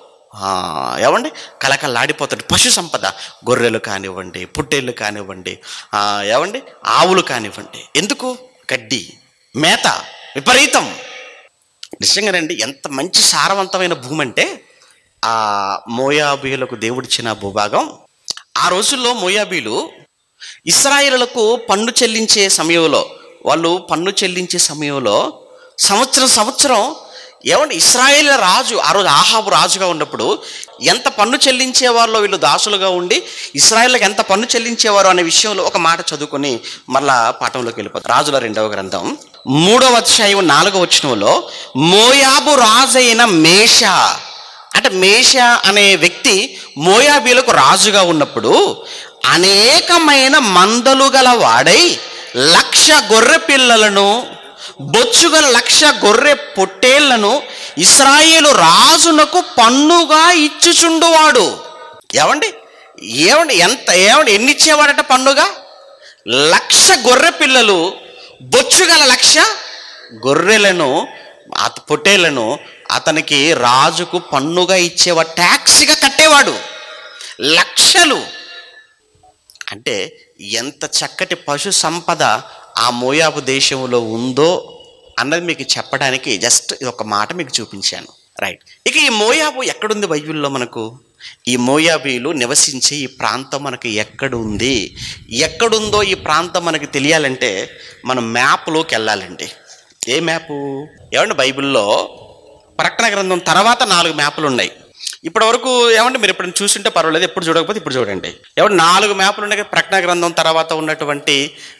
ఏమండి కలకలాడిపోతుంది. పశు సంపద, గొర్రెలు కానివ్వండి, పుట్టేళ్ళు కానివ్వండి, ఏమండి ఆవులు కానివ్వండి, ఎందుకు గడ్డి మేత విపరీతం. నిజంగానండి ఎంత మంచి సారవంతమైన భూమి అంటే ఆ మోయాబీలకు దేవుడిచ్చిన భూభాగం. ఆ రోజుల్లో మోయాబీలు ఇశ్రాయేలులకు పన్ను చెల్లించే సమయంలో, వాళ్ళు పన్ను చెల్లించే సమయంలో సంవత్సరం సంవత్సరం ఏమంటే ఇశ్రాయేల్ రాజు, ఆ రోజు ఆహాబు రాజుగా ఉన్నప్పుడు ఎంత పన్ను చెల్లించేవారిలో వీళ్ళు దాసులుగా ఉండి ఇశ్రాయేల్కి ఎంత పన్ను చెల్లించేవారు అనే విషయంలో ఒక మాట చదువుకొని మళ్ళా పాఠంలోకి వెళ్ళిపోతారు. రాజుల రెండవ గ్రంథం మూడవ అధ్యాయం నాలుగవ వచనంలో మోయాబు రాజైన మేష, అంటే మేష అనే వ్యక్తి మోయాబీలకు రాజుగా ఉన్నప్పుడు అనేకమైన మందలు గల వాడై లక్ష గొర్రె పిల్లలను, బొచ్చుగల లక్ష గొర్రె పొట్టేళ్లను ఇశ్రాయేలు రాజునకు పన్నుగా ఇచ్చుచుండువాడు. ఏమండి ఏమండి ఎంత ఏమండి ఎన్ని ఇచ్చేవాడట పన్నుగా? లక్ష గొర్రె పిల్లలు, బొచ్చుగల లక్ష గొర్రెలను, పొట్టేళ్లను అతనికి రాజుకు పన్నుగా ఇచ్చేవాడు, ట్యాక్స్గా కట్టేవాడు. లక్షలు అంటే ఎంత చక్కటి పశు సంపద ఆ మోయాబు దేశంలో ఉందో అన్నది మీకు చెప్పడానికి జస్ట్ ఇది ఒక మాట మీకు చూపించాను. రైట్. ఇక ఈ మోయాబు ఎక్కడుంది బైబిల్లో మనకు? ఈ మోయాబీలు నివసించే ఈ ప్రాంతం మనకి ఎక్కడుంది, ఎక్కడుందో ఈ ప్రాంతం మనకి తెలియాలంటే మనం మ్యాప్లోకి వెళ్ళాలండి. ఏ మ్యాపు? ఏమంటే బైబిల్లో ప్రకటన గ్రంథం తర్వాత నాలుగు మ్యాపులు ఉన్నాయి. ఇప్పటి వరకు ఏమంటే మీరు ఎప్పుడు చూస్తుంటే పర్వాలేదు, ఎప్పుడు చూడకపోతే ఇప్పుడు చూడండి. ఏమంటే నాలుగు మ్యాపులు ఉన్నాయి. ప్రకటన గ్రంథం తర్వాత ఉన్నటువంటి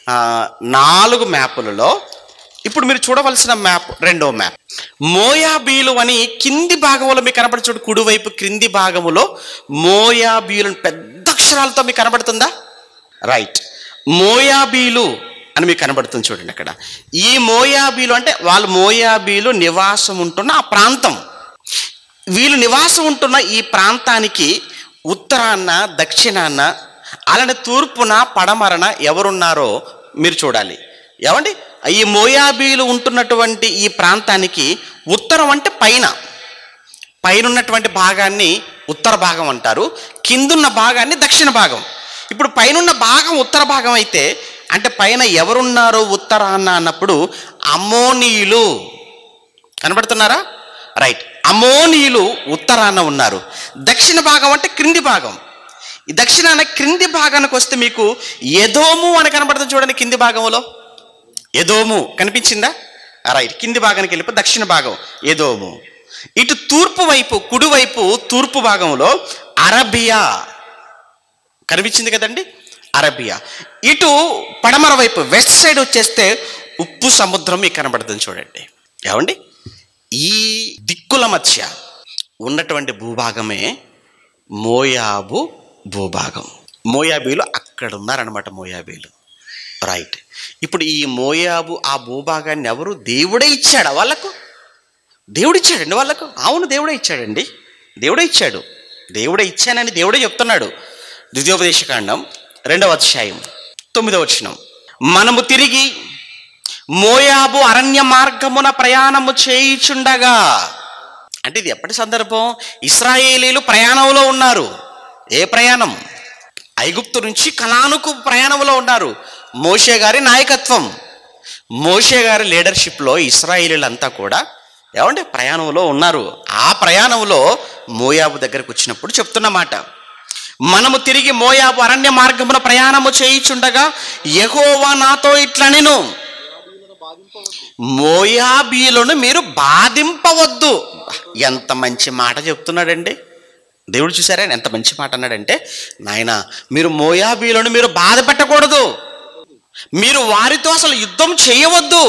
నాలుగు మ్యాపులలో ఇప్పుడు మీరు చూడవలసిన మ్యాప్ రెండవ మ్యాప్. మోయాబీలు అని కింది భాగంలో మీకు కనబడి చూడు, కుడివైపు క్రింది భాగములో మోయాబీలు పెద్ద అక్షరాలతో మీకు కనబడుతుందా? రైట్. మోయాబీలు అని మీకు కనబడుతుంది చూడండి అక్కడ. ఈ మోయాబీలు అంటే వాళ్ళు మోయాబీలు నివాసం ఉంటున్న ఆ ప్రాంతం. వీళ్ళు నివాసం ఉంటున్న ఈ ప్రాంతానికి ఉత్తరాన, దక్షిణాన, అలానే తూర్పున, పడమరన ఎవరున్నారో మీరు చూడాలి. ఏమండి ఈ మోయాబీలు ఉంటున్నటువంటి ఈ ప్రాంతానికి ఉత్తరం అంటే పైన పైన ఉన్నటువంటి భాగాన్ని ఉత్తర భాగం అంటారు, కిందున్న భాగాన్ని దక్షిణ భాగం. ఇప్పుడు పైనున్న భాగం ఉత్తర భాగం అయితే అంటే పైన ఎవరున్నారో ఉత్తరాన అన్నప్పుడు అమ్మోనీయులు కనబడుతున్నారా? రైట్. అమ్మోనీయులు ఉత్తరాన ఉన్నారు. దక్షిణ భాగం అంటే క్రింది భాగం. ఈ దక్షిణాన క్రింది భాగానికి వస్తే మీకు ఎదోము అని కనబడుతుంది చూడండి. కింది భాగంలో ఎదోము కనిపించిందా? రైట్. కింది భాగానికి వెళ్ళిపో దక్షిణ భాగం ఎదోము. ఇటు తూర్పు వైపు, కుడివైపు తూర్పు భాగంలో అరబియా కనిపించింది కదండి, అరబియా. ఇటు పడమర వైపు వెస్ట్ సైడ్ వచ్చేస్తే ఉప్పు సముద్రం మీకు కనబడుతుంది చూడండి. ఏమండి ఈ దిక్కుల మధ్య ఉన్నటువంటి భూభాగమే మోయాబు భూభాగం. మోయాబీలు అక్కడ ఉన్నారనమాట, మోయాబీలు. రైట్. ఇప్పుడు ఈ మోయాబు ఆ భూభాగాన్ని ఎవరు? దేవుడే ఇచ్చాడా వాళ్ళకు? దేవుడు ఇచ్చాడండి వాళ్ళకు. అవును, దేవుడే ఇచ్చాడండి, దేవుడే ఇచ్చాడు. దేవుడే ఇచ్చానని దేవుడే చెప్తున్నాడు. ద్వితీయోపదేశకాండం రెండవ అధ్యాయం తొమ్మిదవ వచనం, మనము తిరిగి మోయాబు అరణ్య మార్గమున ప్రయాణము చేయుచుండగా, అంటే ఇది ఎప్పటి సందర్భం? ఇశ్రాయేలీలు ప్రయాణంలో ఉన్నారు. ఏ ప్రయాణం? ఐగుప్తు నుంచి కనానుకు ప్రయాణంలో ఉన్నారు. మోషే గారి నాయకత్వం, మోషే గారి లీడర్షిప్లో ఇశ్రాయేలీలంతా కూడా ఏమంటే ప్రయాణంలో ఉన్నారు. ఆ ప్రయాణంలో మోయాబు దగ్గరకు వచ్చినప్పుడు చెప్తున్నమాట, మనము తిరిగి మోయాబు అరణ్య మార్గమున ప్రయాణము చేయుచుండగా యెహోవా నాతో ఇట్లనెను, మోయాబీయులను మీరు బాధింపవద్దు. ఎంత మంచి మాట చెప్తున్నాడండి దేవుడు. చూసారా ఎంత మంచి మాట అన్నాడంటే, నాయన మీరు మోయాబీయులను మీరు బాధ పెట్టకూడదు, మీరు వారితో అసలు యుద్ధం చేయవద్దు.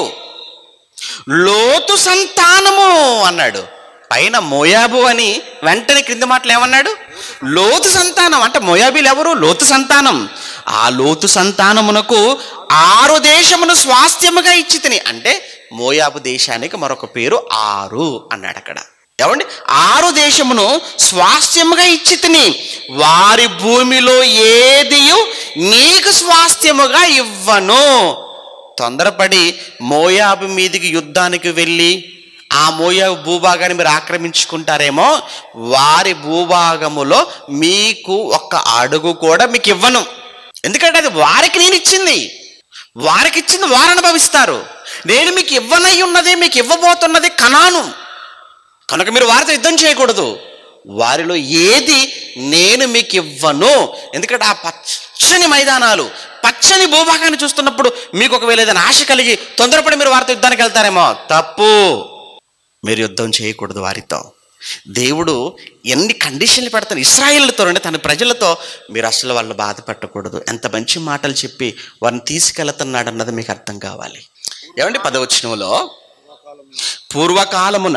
లోతు సంతానము అన్నాడు. పైన మోయాబు అని వెంటనే క్రింది మాటలు ఏమన్నాడు? లోతు సంతానం. అంటే మోయాబీలు ఎవరు? లోతు సంతానం. ఆ లోతు సంతానమునకు ఆరు దేశమును స్వాస్థ్యముగా ఇచ్చి తిని, అంటే మోయాబు దేశానికి మరొక పేరు ఆరు అన్నాడు అక్కడ. ఏమండి? ఆరు దేశమును స్వాస్థ్యముగా ఇచ్చి తిని, వారి భూమిలో ఏది నీకు స్వాస్థ్యముగా ఇవ్వను. తొందరపడి మోయాబు మీదికి యుద్ధానికి వెళ్ళి ఆ మోయాబు భూభాగాన్ని మీరు ఆక్రమించుకుంటారేమో, వారి భూభాగములో మీకు ఒక్క అడుగు కూడా మీకు ఇవ్వను. ఎందుకంటే అది వారికి నేను ఇచ్చింది, వారికి ఇచ్చింది వారు అనుభవిస్తారు. నేను మీకు ఇవ్వనై ఉన్నది, మీకు ఇవ్వబోతున్నది కనాను. కనుక మీరు వారితో యుద్ధం చేయకూడదు. వారిలో ఏది నేను మీకు ఇవ్వను. ఎందుకంటే ఆ పచ్చని మైదానాలు, పచ్చని భూభాగాన్ని చూస్తున్నప్పుడు మీకు ఒకవేళ ఏదైనా ఆశ కలిగి తొందరపడి మీరు వారితో యుద్ధానికి వెళ్తారేమో, తప్పు. మీరు యుద్ధం చేయకూడదు వారితో. దేవుడు ఎన్ని కండిషన్లు పెడతాను ఇశ్రాయేలుతో, అంటే తన ప్రజలతో మీరు అసలు వాళ్ళు బాధ పెట్టకూడదు. ఎంత మంచి మాటలు చెప్పి వారిని తీసుకెళ్తున్నాడు అన్నది మీకు అర్థం కావాలి. ఏమండి? పదవచనంలో, పూర్వకాలమున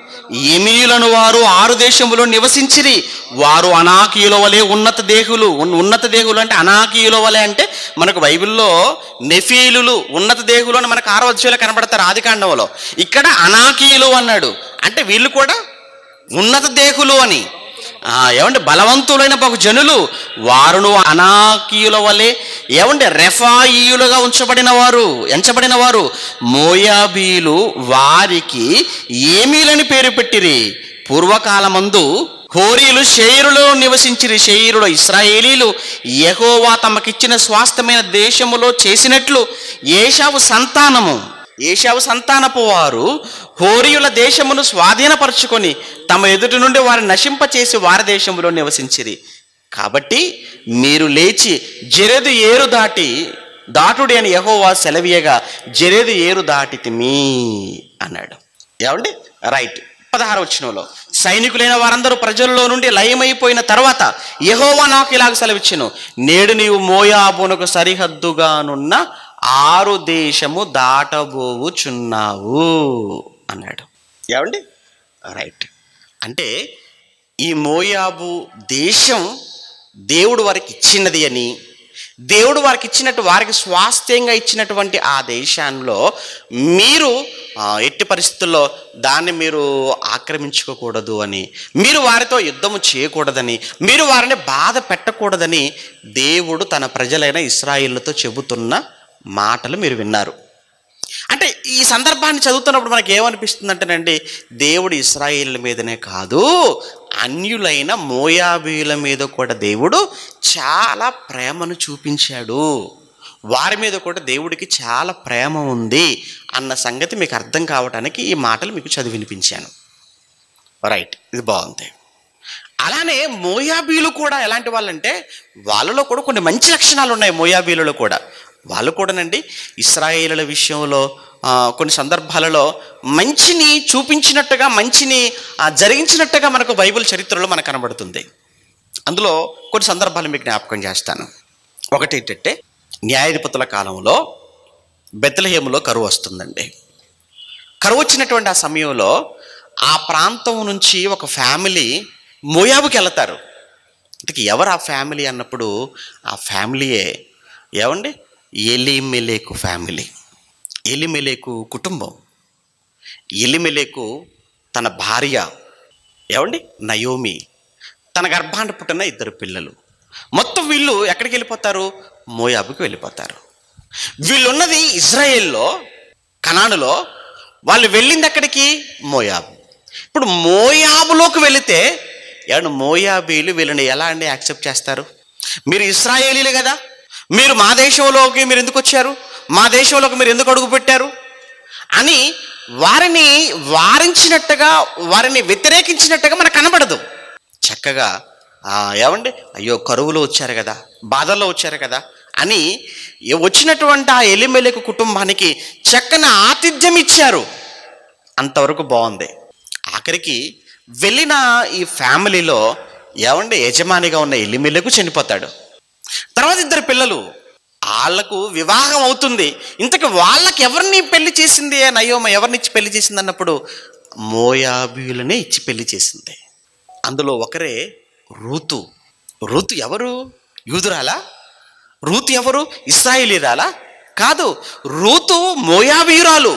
ఎమీయులను వారు ఆరు దేశములో నివసించిరి, వారు అనాకీయుల వలె ఉన్నత దేహులు. ఉన్నత దేహులు అంటే అనాకీయుల వలె అంటే మనకు బైబిల్లో నెఫీలులు ఉన్నత దేహులు అని మనకు ఆరో అధ్యాయంలో కనబడతారు ఆది కాండంలో. ఇక్కడ అనాకీయులు అన్నాడు, అంటే వీళ్ళు కూడా ఉన్నత దేహులు అని. ఏమంటే బలవంతులైన బహు జనులు, వారును అనాకీయుల వలె ఏమంటే రెఫాయియులుగా ఉంచబడిన వారు ఎంచబడిన వారు. మోయాబీలు వారికి ఏమీలని పేరు పెట్టిరి. పూర్వకాలమందు హోరీలు షేరులో నివసించిరి. షేరులో ఇశ్రాయేలీలు యెహోవా తమకిచ్చిన స్వాస్థ్యమైన దేశములో చేసినట్లు ఏశావు సంతానము ఏశావు సంతానపు వారు హోరీయుల దేశమును స్వాధీనపరచుకొని తమ ఎదుటి నుండి వారిని నశింపచేసి వారి దేశంలో నివసించిరి. కాబట్టి మీరు లేచి జెరెదు ఏరు దాటి దాటుడి అని యెహోవా సెలవీయగా జెరెదు ఏరు దాటితిమి అన్నాడు. ఏమండి? రైట్. పదహారు వచనంలో, సైనికులైన వారందరూ ప్రజల్లో నుండి లయమైపోయిన తర్వాత యెహోవా నాకు ఇలాగ సెలవిచ్చెను, నేడు నీవు మోయాబునకు సరిహద్దుగానున్న ఆరు దేశము దాటబోవుచున్నావు అన్నాడు. ఏమండి? రైట్. అంటే ఈ మోయాబు దేశం దేవుడు వారికి ఇచ్చినది అని, దేవుడు వారికి ఇచ్చినట్టు వారికి స్వాస్థ్యంగా ఇచ్చినటువంటి ఆ దేశంలో మీరు ఎట్టి పరిస్థితుల్లో దాన్ని మీరు ఆక్రమించుకోకూడదు అని, మీరు వారితో యుద్ధము చేయకూడదని, మీరు వారిని బాధ పెట్టకూడదని దేవుడు తన ప్రజలైన ఇశ్రాయేలుతో చెబుతున్న మాటలు మీరు విన్నారు. అంటే ఈ సందర్భాన్ని చదువుతున్నప్పుడు మనకి ఏమనిపిస్తుంది అంటేనండి, దేవుడు ఇశ్రాయేలు మీదనే కాదు అన్యులైన మోయాబీయుల మీద కూడా దేవుడు చాలా ప్రేమను చూపించాడు, వారి మీద కూడా దేవుడికి చాలా ప్రేమ ఉంది అన్న సంగతి మీకు అర్థం కావడానికి ఈ మాటలు మీకు చదివి వినిపించాను. రైట్, ఇది బాగుంది. అలానే మోయాబీలు కూడా ఎలాంటి వాళ్ళంటే, వాళ్ళలో కూడా కొన్ని మంచి లక్షణాలు ఉన్నాయి. మోయాబీలలో కూడా వాళ్ళు కూడానండి ఇశ్రాయేలుల విషయంలో కొన్ని సందర్భాలలో మంచిని చూపించినట్టుగా, మంచిని జరిగించినట్టుగా మనకు బైబిల్ చరిత్రలో మనకు కనబడుతుంది. అందులో కొన్ని సందర్భాలు మీకు జ్ఞాపకం చేస్తాను. ఒకటి ఏంటంటే, న్యాయాధిపతుల కాలంలో బెత్లెహేములో కరువు వస్తుందండి. కరువు వచ్చినటువంటి ఆ సమయంలో ఆ ప్రాంతం నుంచి ఒక ఫ్యామిలీ మోయాబుకి వెళ్తారు. ఇంతకీ ఎవరు ఆ ఫ్యామిలీ అన్నప్పుడు, ఆ ఫ్యామిలీయే ఏమండి ఎలీమెలెకు ఫ్యామిలీ. ఎలీమెలెకు కుటుంబం. ఎలీమెలెకు తన భార్య ఏమండి నయోమి, తన గర్భాన్ని పుట్టిన ఇద్దరు పిల్లలు. మొత్తం వీళ్ళు ఎక్కడికి వెళ్ళిపోతారు? మోయాబుకి వెళ్ళిపోతారు. వీళ్ళున్నది ఇజ్రాయేల్లో, కనానులో. వాళ్ళు వెళ్ళింది ఎక్కడికి? మోయాబు. ఇప్పుడు మోయాబులోకి వెళితే ఏమన్నా మోయాబీలు వీళ్ళని ఎలా అండి యాక్సెప్ట్ చేస్తారు? మీరు ఇశ్రాయేలీలే కదా, మీరు మా దేశంలోకి మీరు ఎందుకు వచ్చారు, మా దేశంలోకి మీరు ఎందుకు అడుగు పెట్టారు అని వారిని వారించినట్టుగా, వారిని వ్యతిరేకించినట్టుగా మనకు కనబడదు. చక్కగా ఏమండి, అయ్యో కరువులో వచ్చారు కదా, బాధల్లో వచ్చారు కదా అని వచ్చినటువంటి ఆ ఎలిమెలెకు కుటుంబానికి చక్కని ఆతిథ్యం ఇచ్చారు. అంతవరకు బాగుంది. ఆఖరికి వెళ్ళిన ఈ ఫ్యామిలీలో ఏమండి యజమానిగా ఉన్న ఎలిమెలెకు చనిపోతాడు. తర్వాత ఇద్దరు పిల్లలు, వాళ్ళకు వివాహం అవుతుంది. ఇంతకు వాళ్ళకి ఎవరిని పెళ్లి చేసింది నయోమ? ఎవరిని ఇచ్చి పెళ్లి చేసింది అన్నప్పుడు మోయాబీయులనే ఇచ్చి పెళ్లి చేసింది. అందులో ఒకరే రూతు. రూతు ఎవరు? యూదురాలా? రూతు ఎవరు? ఇశ్రాయేలీరాలా? కాదు, రూతు మోయాబీయురాలు,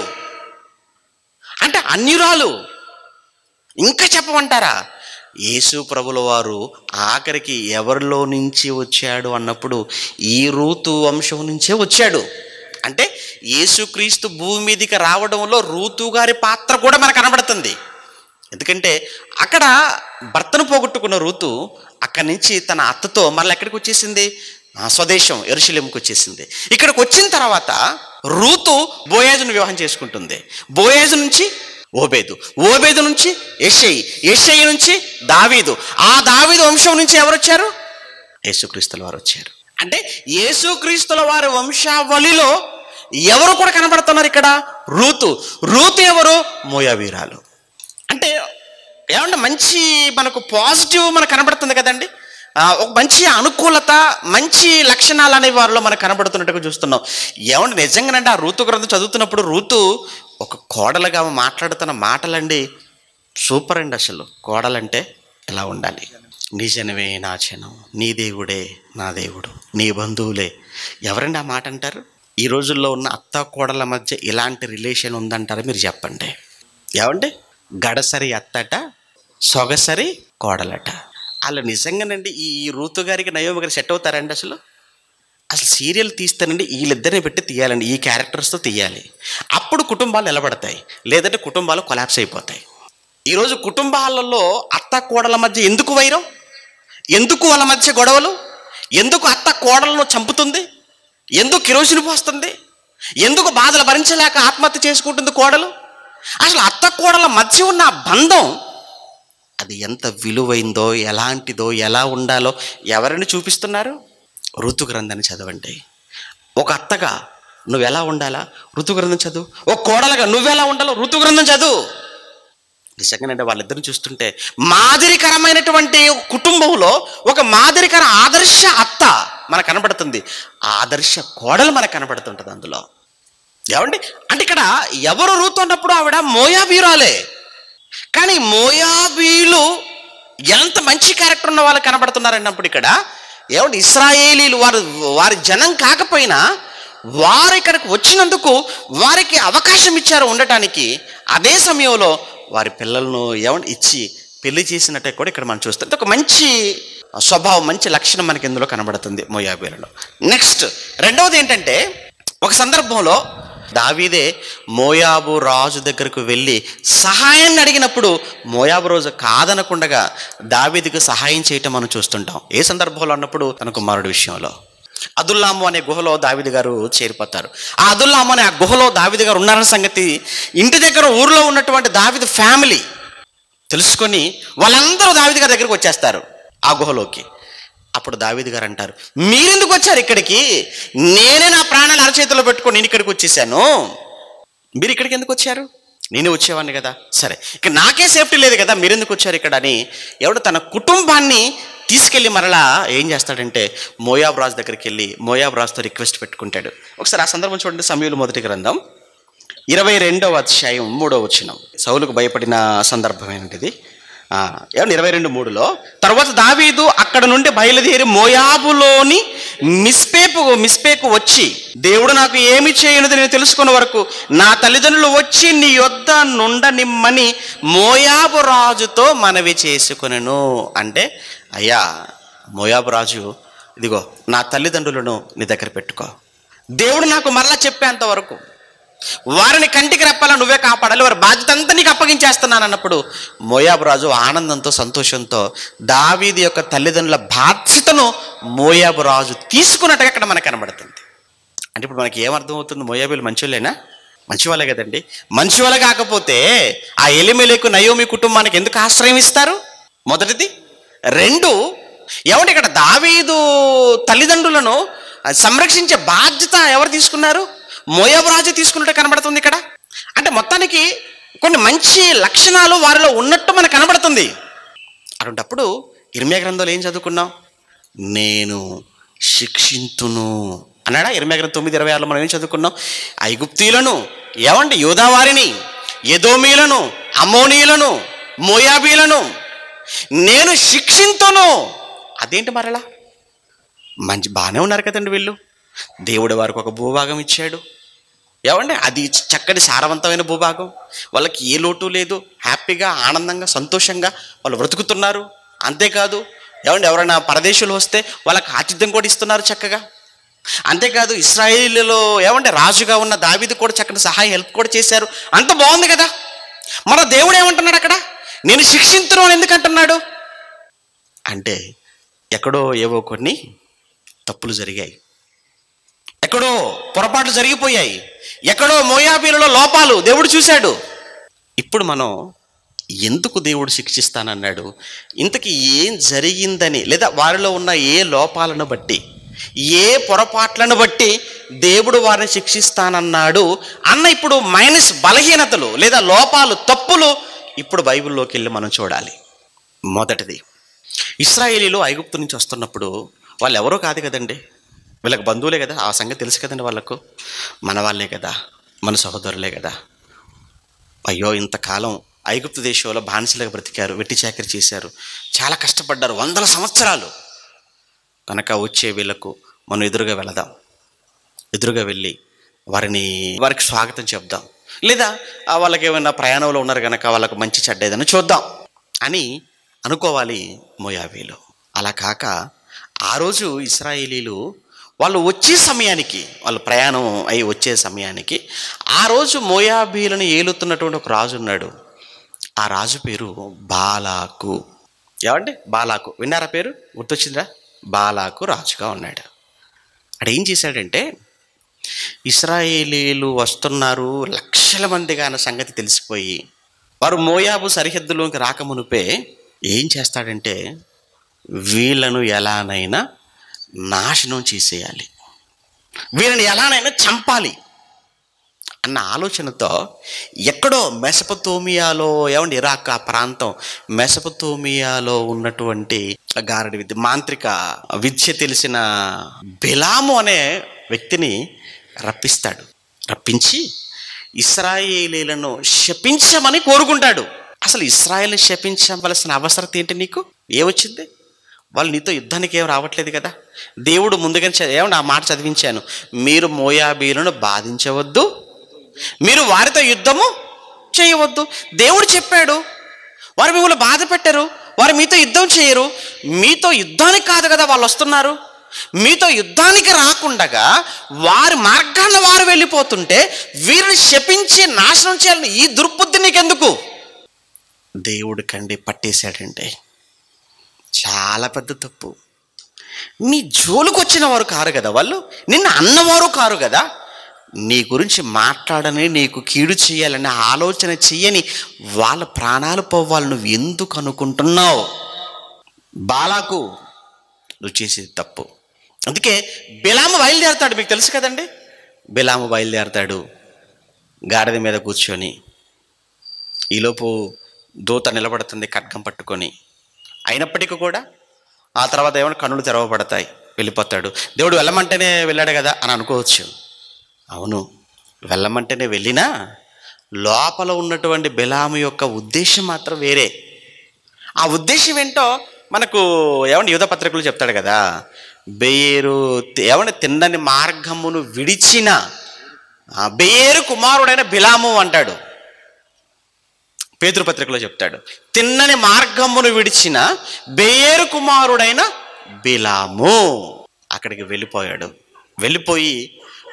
అంటే అన్యురాలు. ఇంకా చెప్పమంటారా? యేసు ప్రభుల వారు ఆఖరికి ఎవరిలో నుంచి వచ్చాడు అన్నప్పుడు ఈ రూతు వంశం నుంచే వచ్చాడు. అంటే యేసుక్రీస్తు భూమి మీదకి రావడంలో రూతు గారి పాత్ర కూడా మనకు కనబడుతుంది. ఎందుకంటే అక్కడ భర్తను పోగొట్టుకున్న రూతు అక్కడి నుంచి తన అత్తతో మళ్ళీ ఎక్కడికి వచ్చేసింది? స్వదేశం యెరూషలేముకి వచ్చేసింది. ఇక్కడికి వచ్చిన తర్వాత రూతు బోయాజును వివాహం చేసుకుంటుంది. బోయాజు నుంచి ఓబేదు, ఓబేదు నుంచి యెషయి, యెషయి నుంచి దావీదు, ఆ దావీదు వంశం నుంచి ఎవరు వచ్చారు? యేసుక్రీస్తుల వారు వచ్చారు. అంటే యేసుక్రీస్తుల వారి వంశావళిలో ఎవరు కూడా కనబడుతున్నారు ఇక్కడ? రూతు. రూతు ఎవరు? మోయాబీరాలు. అంటే ఏమంటే మంచి మనకు పాజిటివ్ మనకు కనబడుతుంది కదండి. ఒక మంచి అనుకూలత, మంచి లక్షణాలు అనే వారిలో మనకు కనబడుతున్నట్టుగా చూస్తున్నాం. ఏమంటే నిజంగానండి ఆ రూతు గ్రంథం చదువుతున్నప్పుడు రూతు ఒక కోడలుగా మాట్లాడుతున్న మాటలండి సూపర్ అండి. అసలు కోడలంటే ఎలా ఉండాలి? నీ జనమే నా జనం, నీ దేవుడే నా దేవుడు, నీ బంధువులే. ఎవరండి ఆ మాట అంటారు? ఈ రోజుల్లో ఉన్న అత్త కోడల మధ్య ఇలాంటి రిలేషన్ ఉందంటారా? మీరు చెప్పండి. ఏమంటే గడసరి అత్తట, సొగసరి కోడలట. వాళ్ళు నిజంగానండి ఈ రూతు గారికి నయోమి గారికి సెట్ అవుతారండి? అసలు అసలు సీరియల్ తీస్తానండి వీళ్ళిద్దరిని పెట్టి తీయాలండి, ఈ క్యారెక్టర్స్తో తీయాలి. అప్పుడు కుటుంబాలు నిలబడతాయి, లేదంటే కుటుంబాలు కొలాప్స్ అయిపోతాయి. ఈరోజు కుటుంబాలలో అత్త కోడల మధ్య ఎందుకు వైరం? ఎందుకు వాళ్ళ మధ్య గొడవలు? ఎందుకు అత్త కోడలను చంపుతుంది? ఎందుకు కిరోసిన్ పోస్తుంది? ఎందుకు బాధలు భరించలేక ఆత్మహత్య చేసుకుంటుంది కోడలు? అసలు అత్త కోడల మధ్య ఉన్న బంధం అది ఎంత విలువైందో, ఎలాంటిదో, ఎలా ఉండాలో ఎవరిని చూపిస్తున్నారు? ఋతు గ్రంథాన్ని చదవండి. ఒక అత్తగా నువ్వు ఎలా ఉండాలా? ఋతు గ్రంథం చదువు. ఒక కోడలుగా నువ్వెలా ఉండాలో ఋతు గ్రంథం చదువు. నిజంగానంటే వాళ్ళిద్దరిని చూస్తుంటే మాదిరికరమైనటువంటి కుటుంబంలో ఒక మాదిరికర ఆదర్శ అత్త మనకు కనబడుతుంది, ఆదర్శ కోడలు మనకు కనబడుతుంటుంది అందులో. ఏమండి అంటే ఇక్కడ ఎవరు రూతు అన్నప్పుడు ఆవిడ మోయాబీరాలే. కానీ మోయాబీలు ఎంత మంచి క్యారెక్టర్ ఉన్న వాళ్ళు కనబడుతున్నారండి. అప్పుడు ఇక్కడ ఏమంటే ఇశ్రాయేలీలు వారు వారి జనం కాకపోయినా వారు ఇక్కడికి వచ్చినందుకు వారికి అవకాశం ఇచ్చారు ఉండటానికి. అదే సమయంలో వారి పిల్లలను ఏమంటే ఇచ్చి పెళ్లి చేసినట్టే కూడా ఇక్కడ మనం చూస్తాం. ఒక మంచి స్వభావం, మంచి లక్షణం మనకి ఇందులో కనబడుతుంది మోయాబీలలో. నెక్స్ట్ రెండవది ఏంటంటే, ఒక సందర్భంలో దావీదే మోయాబు రాజు దగ్గరకు వెళ్ళి సహాయాన్ని అడిగినప్పుడు మోయాబు రోజు కాదనకుండగా దావీదుకు సహాయం చేయటం మనం చూస్తుంటాం. ఏ సందర్భంలో అన్నప్పుడు తన కుమారుడి విషయంలో అదుల్లాము అనే గుహలో దావీదు గారు చేరిపోతారు. ఆ అదుల్లాము అనే ఆ గుహలో దావీదు గారు ఉన్నారన్న సంగతి ఇంటి దగ్గర ఊర్లో ఉన్నటువంటి దావీదు ఫ్యామిలీ తెలుసుకొని వాళ్ళందరూ దావీదు గారి దగ్గరికి వచ్చేస్తారు ఆ గుహలోకి. అప్పుడు దావీదు గారు అంటారు, మీరెందుకు వచ్చారు ఇక్కడికి? నేనే నా ప్రాణాలు అరచేతిలో పెట్టుకొని నేను ఇక్కడికి వచ్చేసాను, మీరు ఇక్కడికి ఎందుకు వచ్చారు? నేనే వచ్చేవాడిని కదా, సరే ఇక నాకే సేఫ్టీ లేదు కదా, మీరెందుకు వచ్చారు ఇక్కడ అని ఎవడు తన కుటుంబాన్ని తీసుకెళ్ళి మరలా ఏం చేస్తాడంటే మోయాబు రాజు దగ్గరికి వెళ్ళి మోయాబు రాజుతో రిక్వెస్ట్ పెట్టుకుంటాడు. ఒకసారి ఆ సందర్భం చూడండి. సమూయేలు మొదటి గ్రంథం ఇరవై రెండవ అధ్యాయం మూడవ వచనం. సౌలుకు భయపడిన సందర్భం ఏంటిది? ఏమన్నా ఇరవై రెండు మూడులో తర్వాత దావీదు అక్కడ నుండి బయలుదేరి మోయాబులోని మిస్పేపు మిస్పేకు వచ్చి, దేవుడు నాకు ఏమి చేయనుది నేను తెలుసుకున్న వరకు నా తల్లిదండ్రులు వచ్చి నీ యొద్ద నుండనిమ్మని మోయాబు రాజుతో మనవి చేసుకొనెను. అంటే అయ్యా మోయాబు రాజు, ఇదిగో నా తల్లిదండ్రులను నీ దగ్గర పెట్టుకో, దేవుడు నాకు మరలా చెప్పేంత వరకు వారిని కంటికి రెప్పాలా నువ్వే కాపాడాలి, వారి బాధ్యత అంతా నీకు అప్పగించేస్తున్నాను అన్నప్పుడు మోయాబు రాజు ఆనందంతో సంతోషంతో దావీదు యొక్క తల్లిదండ్రుల బాధ్యతను మోయాబు రాజు తీసుకున్నట్టుగా అక్కడ మనకు కనబడుతుంది. అంటే ఇప్పుడు మనకి ఏమర్థం అవుతుంది? మోయాబీలు మంచివాళ్ళేనా? మంచివాళ్ళే కదండి. మంచివాళ్ళే కాకపోతే ఆ ఎలిమెలెకు నయోమి కుటుంబానికి ఎందుకు ఆశ్రయం ఇస్తారు? మొదటిది. రెండు, ఏమంటే ఇక్కడ దావీదు తల్లిదండ్రులను సంరక్షించే బాధ్యత ఎవరు తీసుకున్నారు? మోయాబు రాజు తీసుకున్నట్టు కనబడుతుంది ఇక్కడ. అంటే మొత్తానికి కొన్ని మంచి లక్షణాలు వారిలో ఉన్నట్టు మనకు కనబడుతుంది. అటువంటప్పుడు ఇర్మియా గ్రంథంలో ఏం చదువుకున్నాం? నేను శిక్షింతును అన్నాడా? ఇర్మియా గ్రంథం తొమ్మిది ఇరవై ఆరులో మనం ఏం చదువుకున్నాం? ఐగుప్తీయులను, ఏమండి యోధావారిని, ఎదోమీలను, అమ్మోనీయులను, మోయాబీలను నేను శిక్షింతును. అదేంటి మరలా? మంచి బాగానే ఉన్నారు కదండి వీళ్ళు. దేవుడు వారికి ఒక భూభాగం ఇచ్చాడు, ఏమండి అది చక్కటి సారవంతమైన భూభాగం. వాళ్ళకి ఏ లోటు లేదు, హ్యాపీగా ఆనందంగా సంతోషంగా వాళ్ళు బ్రతుకుతున్నారు. అంతేకాదు ఏమండి ఎవరైనా పరదేశులు వస్తే వాళ్ళకి ఆతిథ్యం కూడా ఇస్తున్నారు చక్కగా. అంతేకాదు ఇశ్రాయేలులో ఏమంటే రాజుగా ఉన్న దావీదు కూడా చక్కటి సహాయం హెల్ప్ కూడా చేశారు. అంత బాగుంది కదా. మన దేవుడు ఏమంటున్నాడు అక్కడ? నేను శిక్షించను అని ఎందుకు అంటున్నాడు అంటే ఎక్కడో ఏవో కొన్ని తప్పులు జరిగాయి, ఎక్కడో పొరపాట్లు జరిగిపోయాయి, ఎక్కడో మోయాబీలలో లోపాలు దేవుడు చూశాడు. ఇప్పుడు మనం ఎందుకు దేవుడు శిక్షిస్తానన్నాడు, ఇంతకీ ఏం జరిగిందని, లేదా వారిలో ఉన్న ఏ లోపాలను బట్టి, ఏ పొరపాట్లను బట్టి దేవుడు వారిని శిక్షిస్తానన్నాడు అన్న ఇప్పుడు మైనస్ బలహీనతలు లేదా లోపాలు, తప్పులు ఇప్పుడు బైబిల్లోకి వెళ్ళి మనం చూడాలి. మొదటిది, ఇశ్రాయేలీలు ఐగుప్తు నుంచి వస్తున్నప్పుడు వాళ్ళు ఎవరో కాదు కదండి, వీళ్ళకి బంధువులే కదా. ఆ సంగతి తెలుసు కదండి వాళ్ళకు. మన వాళ్ళే కదా, మన సహోదరులే కదా. అయ్యో ఇంతకాలం ఐగుప్తు దేశంలో బానిసలుగా బ్రతికారు, వెట్టి చాకరీ చేశారు, చాలా కష్టపడ్డారు వందల సంవత్సరాలు. కనుక వచ్చే వీళ్ళకు మనం ఎదురుగా వెళదాం, ఎదురుగా వెళ్ళి వారిని వారికి స్వాగతం చెప్దాం, లేదా వాళ్ళకి ఏమైనా ప్రయాణంలో ఉన్నారు కనుక వాళ్ళకు మంచి చెడ్డ ఏదైనా చూద్దాం అని అనుకోవాలి మోయాబీలు. అలా కాక ఆ రోజు ఇశ్రాయేలీలు వాళ్ళు వచ్చే సమయానికి, వాళ్ళు ప్రయాణం అయి వచ్చే సమయానికి ఆ రోజు మోయాబీలను ఏలుతున్నటువంటి ఒక రాజు ఉన్నాడు. ఆ రాజు పేరు బాలాకు. ఏమండి? బాలాకు విన్నారా? పేరు గుర్తొచ్చిందా? బాలాకు రాజుగా ఉన్నాడు. అక్కడ ఏం చేశాడంటే, ఇశ్రాయేలీలు వస్తున్నారు లక్షల మందిగా అన్న సంగతి తెలిసిపోయి వారు మోయాబు సరిహద్దులోకి రాకమునుపే ఏం చేస్తాడంటే వీళ్ళను ఎలానైనా నాశనం చేసేయాలి, వీళ్ళని ఎలానైనా చంపాలి అన్న ఆలోచనతో ఎక్కడో మెసపతోమియాలో, ఏమండి ఇరాక్ ఆ ప్రాంతం మెసపతోమియాలో ఉన్నటువంటి గారడి విద్య, మాంత్రిక విద్య తెలిసిన బిలాము అనే వ్యక్తిని రప్పిస్తాడు. రప్పించి ఇశ్రాయేలీలను శపించమని కోరుకుంటాడు. అసలు ఇశ్రాయేల్ని శపించవలసిన అవసరం ఏంటి నీకు? ఏమొచ్చింది? వాళ్ళు నీతో యుద్ధానికి ఏం రావట్లేదు కదా. దేవుడు ముందుగానే ఏమన్నా ఆ మాట చదివించాను, మీరు మోయాబీలను బాధించవద్దు, మీరు వారితో యుద్ధము చేయవద్దు. దేవుడు చెప్పాడు. వారు మిమ్మల్ని బాధ పెట్టారు, వారు మీతో యుద్ధం చేయరు. మీతో యుద్ధానికి కాదు కదా వాళ్ళు వస్తున్నారు. మీతో యుద్ధానికి రాకుండగా వారి మార్గాన్ని వారు వెళ్ళిపోతుంటే వీరిని శపించి నాశనం చేయాలని ఈ దుర్బుద్ధి నీకెందుకు? దేవుడు కండి పట్టేశాడంటే చాలా పెద్ద తప్పు. నీ జోలుకు వచ్చిన వారు కారు కదా వాళ్ళు, నిన్న అన్నవారు కారు కదా. నీ గురించి మాట్లాడని, నీకు కీడు చేయాలని ఆలోచన చెయ్యని వాళ్ళ ప్రాణాలు పోవాలి నువ్వు ఎందుకు అనుకుంటున్నావు? బాలాకు నువ్వు చేసేది తప్పు. అందుకే బిలాము బయలుదేరతాడు. మీకు తెలుసు కదండి, బిలాము బయలుదేరతాడు గాడిద మీద కూర్చొని. ఈలోపు దూత నిలబడుతుంది ఖడ్గం పట్టుకొని. అయినప్పటికీ కూడా ఆ తర్వాత ఏమైనా కన్నులు తెరవబడతాయి, వెళ్ళిపోతాడు. దేవుడు వెళ్ళమంటేనే వెళ్ళాడు కదా అని అనుకోవచ్చు. అవును, వెళ్ళమంటేనే వెళ్ళినా లోపల ఉన్నటువంటి బిలాము యొక్క ఉద్దేశం మాత్రం వేరే. ఆ ఉద్దేశం ఏంటో మనకు ఏమంటే యూదా పత్రికలు చెప్తాడు కదా, బెయేరు ఏమంటే తిన్నని మార్గమును విడిచిన బెయేరు కుమారుడైన బిలాము అంటాడు. పేతురు పత్రికలో చెప్తాడు, తిన్నని మార్గమును విడిచిన బెయేరు కుమారుడైన బిలాము అక్కడికి వెళ్ళిపోయాడు. వెళ్ళిపోయి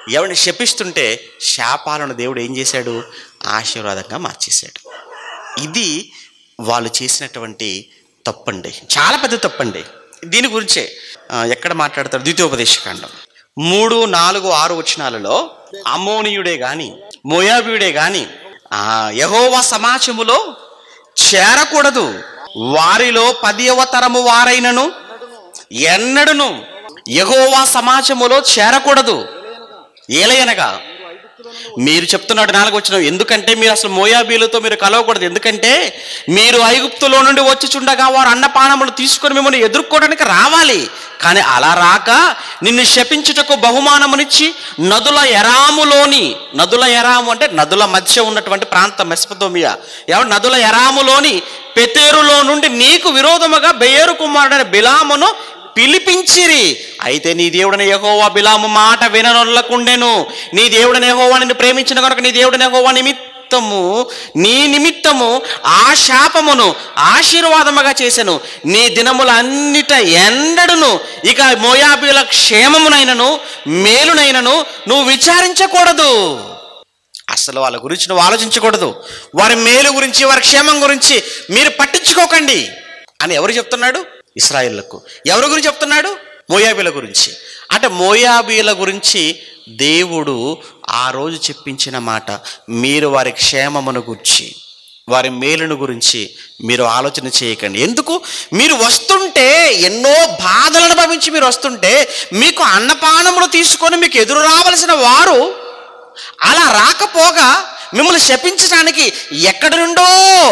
ఎవరిని శపిస్తుంటే శాపాలను దేవుడు ఏం చేశాడు? ఆశీర్వాదంగా మార్చేశాడు. ఇది వాళ్ళు చేసినటువంటి తప్పండి, చాలా పెద్ద తప్పండి. దీని గురించే ఎక్కడ మాట్లాడతారు? ద్వితీయోపదేశకాండం మూడు నాలుగు ఆరు వచనాలలో అమ్మోనీయుడే గాని మోయాబీయుడే గాని ఆ యెహోవా సమాజములో చేరకూడదు, వారిలో పదివ తరము వారైనను ఎన్నడును యెహోవా సమాజములో చేరకూడదు. ఏలయనగా మీరు చెప్తున్నాడు నాలుగు వచ్చిన, ఎందుకంటే మీరు అసలు మోయాబీలతో మీరు కలవకూడదు, ఎందుకంటే మీరు ఐగుప్తులో నుండి వచ్చుచుండగా వారు అన్నపానములు తీసుకొని మిమ్మల్ని ఎదుర్కోవడానికి రావాలి, కానీ అలా రాక నిన్ను శపించుటకు బహుమానమునిచ్చి నదుల ఎరాములోని, నదుల ఎరాము అంటే నదుల మధ్య ఉన్నటువంటి ప్రాంతం మెసొపొతామియా, ఎవరు నదుల ఎరాములోని పెతేరులో నుండి నీకు విరోధముగా బెయేరు కుమారుడైన బిలామును పిలిపించిరి. అయితే నీ దేవుడైన యెహోవా బిలాము మాట విననొల్లకుండెను. నీ దేవుడైన యెహోవా నిన్ను ప్రేమించిన కనుక నీ దేవుడైన యెహోవా నిమిత్తము నీ నిమిత్తము ఆ శాపమును ఆశీర్వాదముగా చేసెను. నీ దినములన్నిట ఎండడును ఇక మోయాబీల క్షేమమునైనను మేలునైనను నువ్వు విచారించకూడదు. అసలు వాళ్ళ గురించి నువ్వు ఆలోచించకూడదు, వారి మేలు గురించి వారి క్షేమం గురించి మీరు పట్టించుకోకండి అని ఎవరు చెప్తున్నాడు? ఇశ్రాయేలులకు. ఎవరి గురించి చెప్తున్నాడు? మోయాబీల గురించి. అంటే మోయాబీల గురించి దేవుడు ఆ రోజు చెప్పించిన మాట, మీరు వారి క్షేమమును గురించి వారి మేలును గురించి మీరు ఆలోచన చేయకండి. ఎందుకు? మీరు వస్తుంటే ఎన్నో బాధలను అనుభవించి మీరు వస్తుంటే మీకు అన్నపానములు తీసుకొని మీకు ఎదురు రావలసిన వారు అలా రాకపోగా మిమ్మల్ని శపించడానికి ఎక్కడి నుండో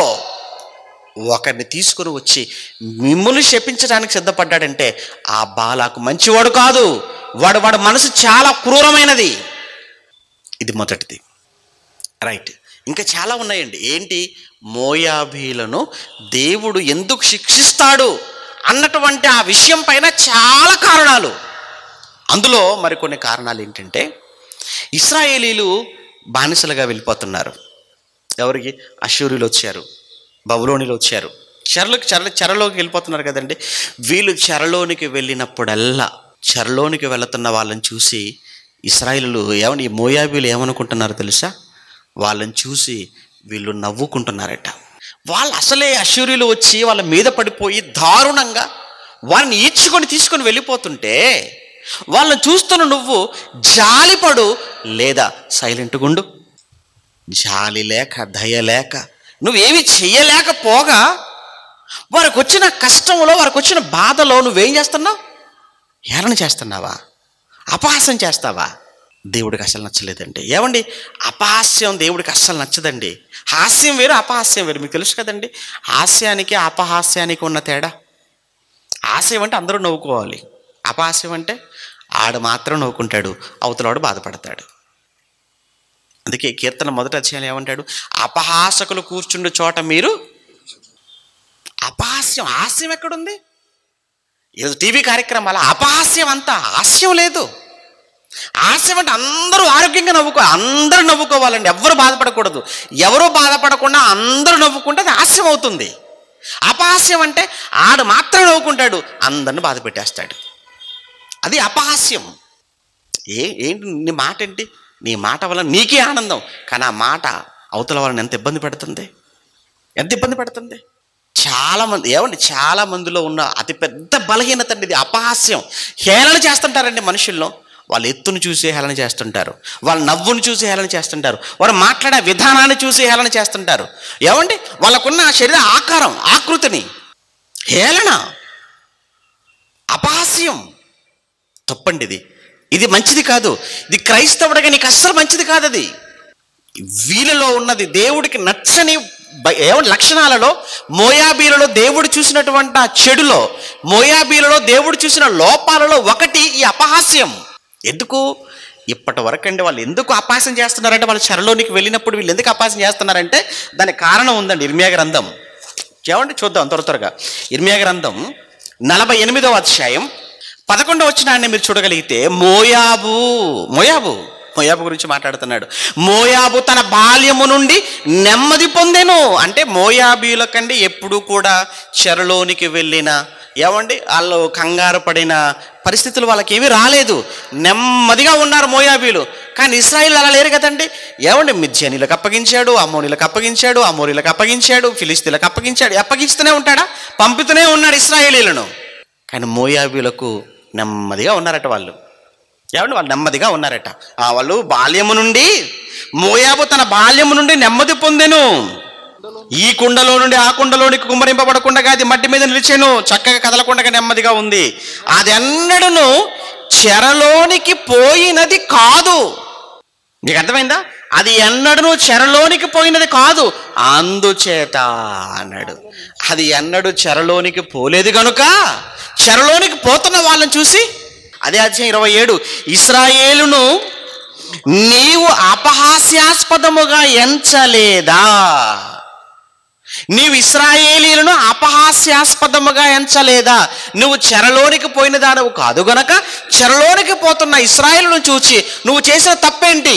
ఒకరిని తీసుకుని వచ్చి మిమ్మల్ని శపించడానికి సిద్ధపడ్డాడంటే ఆ బాలాకు మంచివాడు కాదు, వాడు వాడు మనసు చాలా క్రూరమైనది. ఇది మొదటిది. రైట్. ఇంకా చాలా ఉన్నాయండి. ఏంటి? మోయాబీలను దేవుడు ఎందుకు శిక్షిస్తాడు అన్నటువంటి ఆ విషయం పైన చాలా కారణాలు. అందులో మరికొన్ని కారణాలు ఏంటంటే, ఇశ్రాయేలీలు బానిసలుగా వెళ్ళిపోతున్నారు. ఎవరికి? అష్షూరీలు వచ్చారు, బబులోనిలో వచ్చారు, చెరలోకి చెర చెరలోకి వెళ్ళిపోతున్నారు కదండి. వీళ్ళు చెరలోనికి వెళ్ళినప్పుడల్లా చెరలోనికి వెళుతున్న వాళ్ళని చూసి ఇశ్రాయేలీలు ఏమని మోయాబీలు ఏమనుకుంటున్నారో తెలుసా? వాళ్ళని చూసి వీళ్ళు నవ్వుకుంటున్నారట. వాళ్ళు అసలే అష్షూరీలు వచ్చి వాళ్ళ మీద పడిపోయి దారుణంగా వారిని ఈడ్చుకొని తీసుకొని వెళ్ళిపోతుంటే వాళ్ళని చూస్తున్న నువ్వు జాలిపడు లేదా సైలెంట్గా ఉండు. జాలి లేక దయ లేక నువ్వేమి చెయ్యలేకపోగా వారికి వచ్చిన కష్టంలో వారికి వచ్చిన బాధలో నువ్వేం చేస్తున్నావు? హేళన చేస్తున్నావా? అపహాస్యం చేస్తావా? దేవుడికి అసలు నచ్చలేదండి. ఏమండి, అపహాస్యం దేవుడికి అస్సలు నచ్చదండి. హాస్యం వేరు, అపహాస్యం వేరు. మీకు తెలుసు కదండి హాస్యానికి అపహాస్యానికి ఉన్న తేడా. హాస్యం అంటే అందరూ నవ్వుకోవాలి, అపహాస్యం అంటే ఆడు మాత్రం నవ్వుకుంటాడు, అవతలవాడు బాధపడతాడు. అందుకే కీర్తన మొదట అధ్యాయం ఏమంటాడు? అపహాసకులు కూర్చుండే చోట మీరు. అపహాస్యం, హాస్యం ఎక్కడుంది? ఈరోజు టీవీ కార్యక్రమాల అపహాస్యం అంతా, హాస్యం లేదు. హాస్యం అంటే అందరూ ఆరోగ్యంగా నవ్వుకో, అందరూ నవ్వుకోవాలండి, ఎవరు బాధపడకూడదు. ఎవరూ బాధపడకుండా అందరూ నవ్వుకుంటే అది హాస్యం అవుతుంది. అపహాస్యం అంటే ఆడు మాత్రం నవ్వుకుంటాడు, అందరిని బాధ పెట్టేస్తాడు. అది అపహాస్యం. ఏ ఏంటి నీ మాట ఏంటి? నీ మాట వల్ల నీకే ఆనందం, కానీ ఆ మాట అవతల వాళ్ళని ఎంత ఇబ్బంది పెడుతుంది, ఎంత ఇబ్బంది పెడుతుంది. చాలామంది ఏమండి, చాలా మందిలో ఉన్న అతిపెద్ద బలహీనత అండి ఇది, అపహాస్యం. హేళన చేస్తుంటారండి మనుషుల్లో. వాళ్ళ ఎత్తును చూసి హేళన చేస్తుంటారు, వాళ్ళ నవ్వును చూసి హేళన చేస్తుంటారు, వారు మాట్లాడే విధానాన్ని చూసి హేళన చేస్తుంటారు. ఏమండి, వాళ్ళకున్న శరీర ఆకారం ఆకృతిని హేళన, అపహాస్యం. తప్పండి ఇది. ఇది మంచిది కాదు. ఇది క్రైస్తవుడిగా నీకు అస్సలు మంచిది కాదు. అది వీళ్ళలో ఉన్నది దేవుడికి నచ్చని ఏమంటే లక్షణాలలో మోయాబీలలో దేవుడు చూసినటువంటి ఆ చెడులో, మోయాబీలలో దేవుడు చూసిన లోపాలలో ఒకటి ఈ అపహాస్యం. ఎందుకు? ఇప్పటి వరకు అండి వాళ్ళు ఎందుకు అపహాస్యం చేస్తున్నారంటే, వాళ్ళు చెరలోనికి వెళ్ళినప్పుడు వీళ్ళు ఎందుకు అపహాస్యం చేస్తున్నారంటే దానికి కారణం ఉందండి. ఇర్మియా గ్రంథం ఏమంటే చూద్దాం త్వర త్వరగా. ఇర్మియా గ్రంథం నలభై ఎనిమిదవ అధ్యాయం పదకొండవ వచనాన్ని మీరు చూడగలిగితే, మోయాబు మోయాబు మోయాబు గురించి మాట్లాడుతున్నాడు. మోయాబు తన బాల్యము నుండి నెమ్మది పొందెను. అంటే మోయాబీల కంటే ఎప్పుడు కూడా చెరలోనికి వెళ్ళిన ఏమండి వాళ్ళు కంగారు పడిన పరిస్థితులు వాళ్ళకి ఏమీ రాలేదు, నెమ్మదిగా ఉన్నారు మోయాబీలు. కానీ ఇశ్రాయేలు అలా లేరు కదండి. ఏమండి మిద్యానీలకు అప్పగించాడు, అమ్మోనీలకు అప్పగించాడు, అమోరీలకు అప్పగించాడు, ఫిలిస్తీన్లకు అప్పగించాడు. అప్పగిస్తూనే ఉంటాడా? పంపుతూనే ఉన్నాడు ఇశ్రాయేలీలను. కానీ మోయాబీలకు నెమ్మదిగా ఉన్నారట వాళ్ళు. ఏమండి వాళ్ళు నెమ్మదిగా ఉన్నారట. వాళ్ళు బాల్యము నుండి, మోయాబు తన బాల్యము నుండి నెమ్మది పొందెను. ఈ కుండలో నుండి ఆ కుండలోనికి కుమ్మరింపబడకుండా అది మట్టి మీద నిలిచాను, చక్కగా కదలకుండా నెమ్మదిగా ఉంది. అది ఎన్నడను చెరలోనికి పోయినది కాదు. నీకు అర్థమైందా? అది ఎన్నడను చెరలోనికి పోయినది కాదు, అందుచేత అన్నాడు. అది ఎన్నడూ చెరలోనికి పోలేదు కనుక చెరలోనికి పోతున్న వాళ్ళని చూసి, అదే అధ్యాయం ఇరవై ఏడు, ఇశ్రాయేలును నీవు అపహాస్యాస్పదముగా ఎంచలేదా? నీవు ఇశ్రాయేలీలను అపహాస్యాస్పదముగా ఎంచలేదా? నువ్వు చెరలోనికి పోయిన దానవు కాదు గనక చెరలోనికి పోతున్న ఇశ్రాయేలును చూచి నువ్వు చేసిన తప్పేంటి?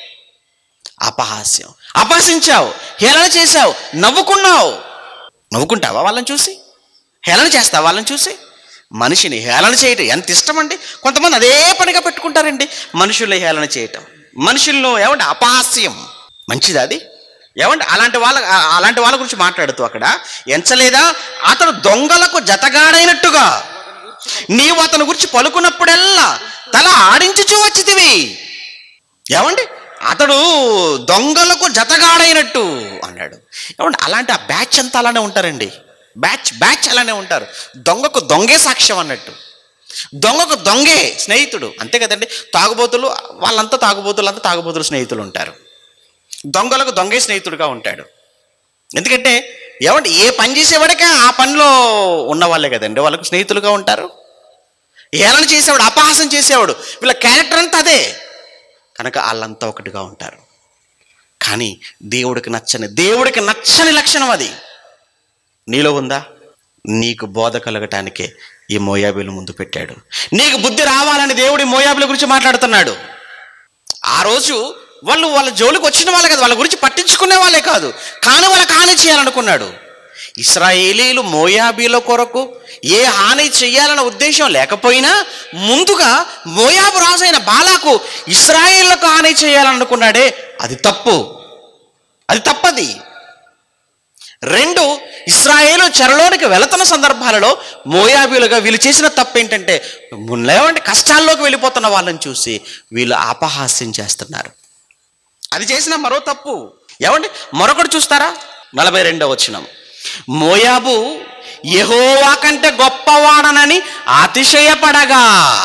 అపహాస్యం. అపహసించావు, హేళన చేశావు, నవ్వుకున్నావు. నవ్వుకుంటావా వాళ్ళని చూసి? హేళన చేస్తావా వాళ్ళని చూసి? మనిషిని హేళన చేయటం ఎంత ఇష్టం అండి. కొంతమంది అదే పనిగా పెట్టుకుంటారండి, మనుషుల్ని హేళన చేయటం, మనుషుల్లో ఏమంటే అపహాస్యం. మంచిది అది? ఏమంటే అలాంటి వాళ్ళ అలాంటి వాళ్ళ గురించి మాట్లాడుతూ అక్కడ ఎంచలేదా? అతడు దొంగలకు జతగాడైనట్టుగా నీవు అతని గురించి పలుకున్నప్పుడల్లా తల ఆడించుచూ వచ్చితివి. ఏమండి అతడు దొంగలకు జతగాడైనట్టు అన్నాడు. ఏమంటే అలాంటి ఆ బ్యాచ్ అంతా అలానే ఉంటారండి. బ్యాచ్ బ్యాచ్ అలానే ఉంటారు. దొంగకు దొంగే సాక్ష్యం అన్నట్టు, దొంగకు దొంగే స్నేహితుడు. అంతే కదండి. తాగుబోతులు వాళ్ళంతా తాగుబోతులు అంతా తాగుబోతులు స్నేహితులు ఉంటారు. దొంగలకు దొంగే స్నేహితుడుగా ఉంటాడు. ఎందుకంటే ఏమంటే ఏ పని చేసేవాడికే ఆ పనిలో ఉన్నవాళ్ళే కదండి వాళ్ళకు స్నేహితులుగా ఉంటారు. ఏలన చేసేవాడు, అపహాసం చేసేవాడు, వీళ్ళ క్యారెక్టర్ అంతా అదే కనుక వాళ్ళంతా ఒకటిగా ఉంటారు. కానీ దేవుడికి నచ్చని దేవుడికి నచ్చని లక్షణం అది నీలో ఉందా? నీకు బోధ కలగటానికే ఈ మోయాబీలు ముందు పెట్టాడు. నీకు బుద్ధి రావాలని దేవుడి మోయాబీల గురించి మాట్లాడుతున్నాడు. ఆ రోజు వాళ్ళు వాళ్ళ జోలికి వచ్చిన వాళ్ళే కాదు, వాళ్ళ గురించి పట్టించుకునే వాళ్ళే కాదు, కానీ వాళ్ళకి హాని చేయాలనుకున్నాడు. ఇశ్రాయేలీలు మోయాబీల కొరకు ఏ హాని చెయ్యాలన్న ఉద్దేశం లేకపోయినా ముందుగా మోయాబు రాజైన బాలాకు ఇశ్రాయేళ్లకు హాని చేయాలనుకున్నాడే, అది తప్పు, అది తప్పది. రెండు, ఇశ్రాయేలు చెరలోనికి వెళుతున్న సందర్భాలలో మోయాబీలుగా వీళ్ళు చేసిన తప్పు ఏంటంటే లేవంటే కష్టాల్లోకి వెళ్ళిపోతున్న వాళ్ళని చూసి వీళ్ళు అపహాస్యం చేస్తున్నారు. అది చేసిన మరో తప్పు. ఏమండి మరొకటి చూస్తారా? నలభై రెండవ వచనం, మోయాబు యెహోవా కంటే గొప్పవాడనని అతిశయపడగా.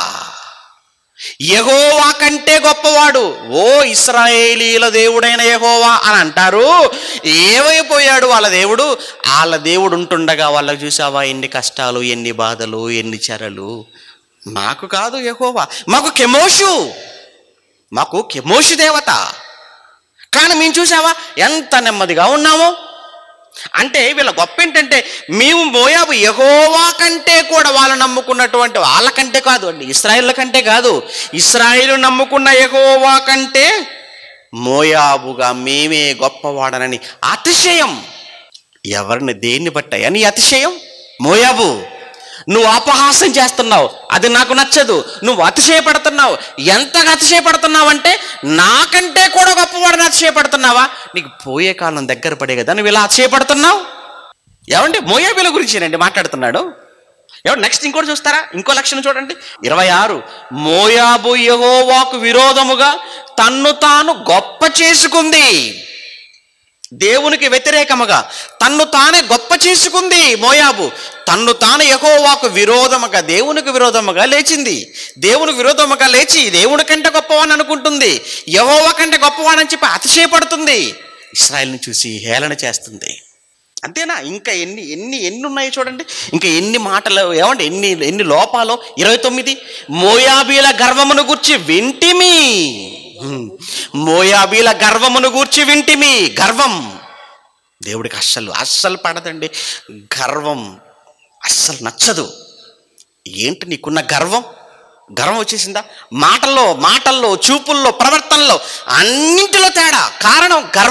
యెహోవా కంటే గొప్పవాడు, ఓ ఇశ్రాయేలీల దేవుడైన యెహోవా అని అంటారు. ఏమైపోయాడు వాళ్ళ దేవుడు? వాళ్ళ దేవుడు ఉంటుండగా వాళ్ళకు చూసావా ఎన్ని కష్టాలు, ఎన్ని బాధలు, ఎన్ని చెరలు. మాకు కాదు యెహోవా, మాకు కెమోషు, మాకు కెమోషు దేవత. కానీ మేము చూసావా ఎంత నెమ్మదిగా ఉన్నామో. అంటే వీళ్ళ గొప్ప ఏంటంటే మేము మోయాబు యెహోవా కంటే కూడా వాళ్ళు నమ్ముకున్నటువంటి వాళ్ళకంటే కాదు అండి, ఇశ్రాయేళ్ల కంటే కాదు, ఇశ్రాయేలు నమ్ముకున్న యెహోవా కంటే మోయాబుగా మేమే గొప్పవాడనని అతిశయం. ఎవరిని దేన్ని బట్టయ్యా నీ అతిశయం? మోయాబు నువ్వు అపహాసం చేస్తున్నావు, అది నాకు నచ్చదు. నువ్వు అతిశయపడుతున్నావు. ఎంతగా అతిశయపడుతున్నావు అంటే నాకంటే కూడా గొప్పవాడిని అతిశయపడుతున్నావా? నీకు పోయే కాలం దగ్గర పడే కదా నువ్వు ఇలా అతిశయపడుతున్నావు. ఏమండి మోయాబీల గురించేనండి మాట్లాడుతున్నాడు. ఏమంటే నెక్స్ట్ ఇంకోటి చూస్తారా? ఇంకో లక్షణం చూడండి, ఇరవై ఆరు, మోయాబు యెహోవాకు విరోధముగా తన్ను తాను గొప్ప చేసుకుంది. దేవునికి వ్యతిరేకముగా తన్ను తానే గొప్ప చేసుకుంది మోయాబు. తన్ను తాను యెహోవాకు విరోధముగా, దేవునికి విరోధముగా లేచింది. దేవునికి విరోధముగా లేచి దేవుని కంటే గొప్పవాడిని అనుకుంటుంది, యెహోవా కంటే గొప్పవాడని చెప్పి అతిశయపడుతుంది, ఇశ్రాయేలుని చూసి హేళన చేస్తుంది. అంతేనా? ఇంకా ఎన్ని ఎన్ని ఎన్ని ఉన్నాయో చూడండి, ఇంకా ఎన్ని మాటలు, ఏమంటే ఎన్ని ఎన్ని లోపాలో. ఇరవై తొమ్మిది, మోయాబీల గర్వమును గూర్చి వింటిమి. మోయాబీల గర్వమును గూర్చి వింటిమి. గర్వం దేవుడికి అస్సలు అస్సలు పడదండి. గర్వం అస్సలు నచ్చదు. ఏంటి నీకున్న గర్వం? గర్వం వచ్చేసిందా? మాటల్లో మాటల్లో చూపుల్లో ప్రవర్తనలో అన్నింటిలో తేడా. కారణం గర్వం.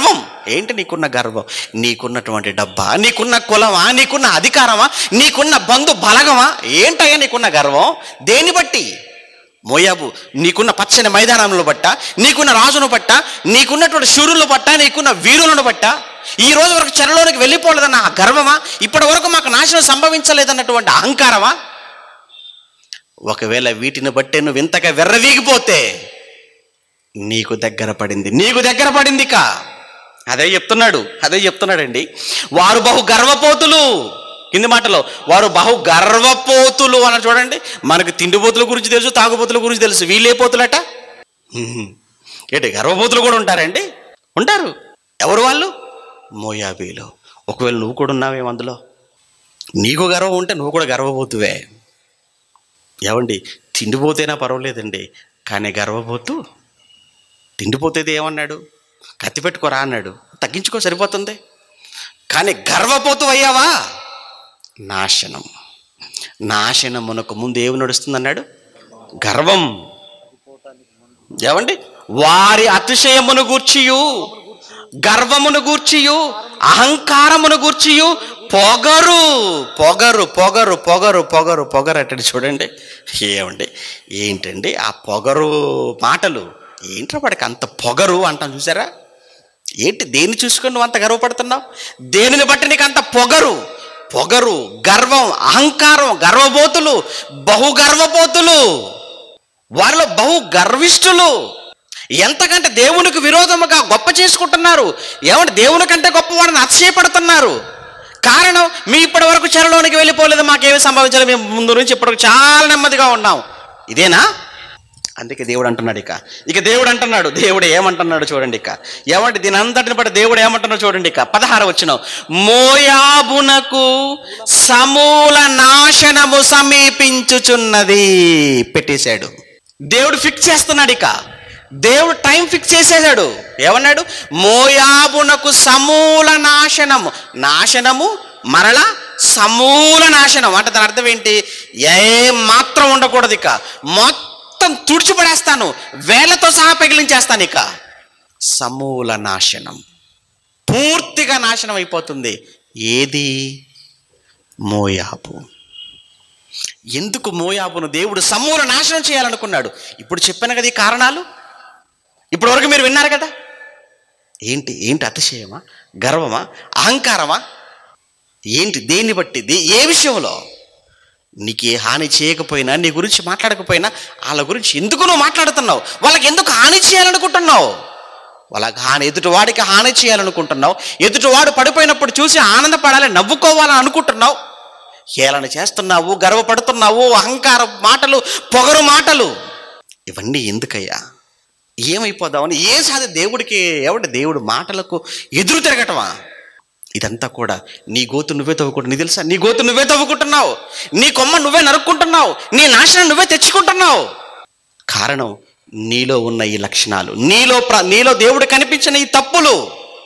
ఏంటి నీకున్న గర్వం? నీకున్నటువంటి డబ్బా, నీకున్న కులమా, నీకున్న అధికారమా, నీకున్న బంధు బలగమా? ఏంటయ్యా నీకున్న గర్వం? దేన్ని బట్టి? మోయాబు నీకున్న పచ్చని మైదానంలో బట్ట, నీకున్న రాజును బట్ట, నీకున్నటువంటి శూరులను బట్ట, నీకున్న వీరులను బట్ట, ఈ రోజు వరకు చెరలోనికి వెళ్ళిపోలేదన్న ఆ గర్వమా? ఇప్పటి వరకు మాకు నాశనం సంభవించలేదన్నటువంటి అహంకారమా? ఒకవేళ వీటిని బట్టే నువ్వు ఇంతగా వెర్రవీగిపోతే నీకు దగ్గర పడింది, నీకు దగ్గర పడింది కా. అదే చెప్తున్నాడు, అదే చెప్తున్నాడండి. వారు బహు గర్వపోతులు, కింది మాటలో వారు బహు గర్వపోతులు అని చూడండి. మనకు తిండిపోతుల గురించి తెలుసు, తాగుపోతుల గురించి తెలుసు, వీళ్ళే పోతులట. ఏంటి గర్వపోతులు కూడా ఉంటారండి? ఉంటారు. ఎవరు వాళ్ళు? మోయాబీలు. ఒకవేళ నువ్వు కూడా ఉన్నావేమో అందులో. నీకు గర్వం ఉంటే నువ్వు కూడా గర్వపోతువే. ఏమండి, తిండిపోతేనా పర్వాలేదండి, కానీ గర్వపోతూ తిండిపోతేది ఏమన్నాడు? కత్తి పెట్టుకోరా అన్నాడు, తగ్గించుకో సరిపోతుంది. కానీ గర్వపోతూ అయ్యావా, నాశనం. నాశనమునకు ముందు ఏమి నడుస్తుంది అన్నాడు? గర్వం. ఏమండి, వారి అతిశయమును గూర్చియు, గర్వమును గూర్చియు, అహంకారమును గూర్చియు, పొగరు పొగరు పొగరు పొగరు పొగరు పొగరు అట్టండి. చూడండి, ఏమండి ఏంటండి ఆ పొగరు మాటలు? ఏంట్రా వాడికి అంత పొగరు అంటాం, చూసారా? ఏంటి, దేన్ని చూసుకొని నువ్వు అంత గర్వపడుతున్నావు? దేనిని బట్టి నీకు అంత పొగరు? పొగరు, గర్వం, అహంకారం, గర్వబోతులు, బహు గర్వబోతులు, వారిలో బహు గర్విష్ఠులు. ఎంతకంటే దేవునికి విరోధముగా గొప్ప చేసుకుంటున్నారు. ఏమంటే దేవుని కంటే గొప్ప వాడిని అతిశయపడుతున్నారు. కారణం, మీ ఇప్పటి వరకు చెరలోనికి వెళ్ళిపోలేదు, మాకేమి సంభవించలేదు, మేము ముందు నుంచి ఇప్పటివరకు చాలా నెమ్మదిగా ఉన్నాం. ఇదేనా? అందుకే దేవుడు అంటున్నాడు. ఇక ఇక దేవుడు అంటున్నాడు, దేవుడు ఏమంటున్నాడు చూడండి. ఇక ఏమంటే దీని అంతటిని బట్టి దేవుడు ఏమంటున్నాడు చూడండి. ఇక పదహారు వచనం, మోయాబునకు సమూల నాశనము సమీపించుచున్నది. పెట్టేశాడు దేవుడు, ఫిక్స్ చేస్తున్నాడు. ఇక దేవుడు టైం ఫిక్స్ చేసేసాడు. ఏమన్నాడు? మోయాబునకు సమూల నాశనము. నాశనము మరలా సమూల నాశనం అంటే దాని అర్థం ఏంటి? ఏ మాత్రం ఉండకూడదు, ఇక మొత్తం తుడిచిపడేస్తాను, వేలతో సహా పెగిలించేస్తాను. ఇక సమూల నాశనం, పూర్తిగా నాశనం అయిపోతుంది. ఏది? మోయాబు. ఎందుకు మోయాబును దేవుడు సమూల నాశనం చేయాలనుకున్నాడు? ఇప్పుడు చెప్పాను కదా ఈ కారణాలు. ఇప్పటి వరకు మీరు విన్నారు కదా. ఏంటి ఏంటి అతిశయమా, గర్వమా, అహంకారమా? ఏంటి, దేన్ని బట్టి, ఏ విషయంలో? నీకు ఏ హాని చేయకపోయినా, నీ గురించి మాట్లాడకపోయినా వాళ్ళ గురించి ఎందుకు నువ్వు మాట్లాడుతున్నావు? వాళ్ళకి ఎందుకు హాని చేయాలనుకుంటున్నావు? వాళ్ళకి హాని, ఎదుటివాడికి హాని చేయాలనుకుంటున్నావు. ఎదుటివాడు పడిపోయినప్పుడు చూసి ఆనందపడాలని, నవ్వుకోవాలని అనుకుంటున్నావు. హేళన చేస్తున్నావు, గర్వపడుతున్నావు, అహంకార మాటలు, పొగరు మాటలు. ఇవన్నీ ఎందుకయ్యా? ఏమైపోదామని? ఏ సాధి దేవుడికి ఎవడి దేవుడు మాటలకు ఎదురు తిరగటమా? ఇదంతా కూడా నీ గోతు నువ్వే తవ్వుకుంటున్నావు. నీ తెలుసా, నీ గోతు నువ్వే తవ్వుకుంటున్నావు, నీ కొమ్మ నువ్వే నరుక్కుంటున్నావు, నీ నాశనం నువ్వే తెచ్చుకుంటున్నావు. కారణం నీలో ఉన్న ఈ లక్షణాలు, నీలో నీలో దేవుడు కనిపించిన ఈ తప్పులు.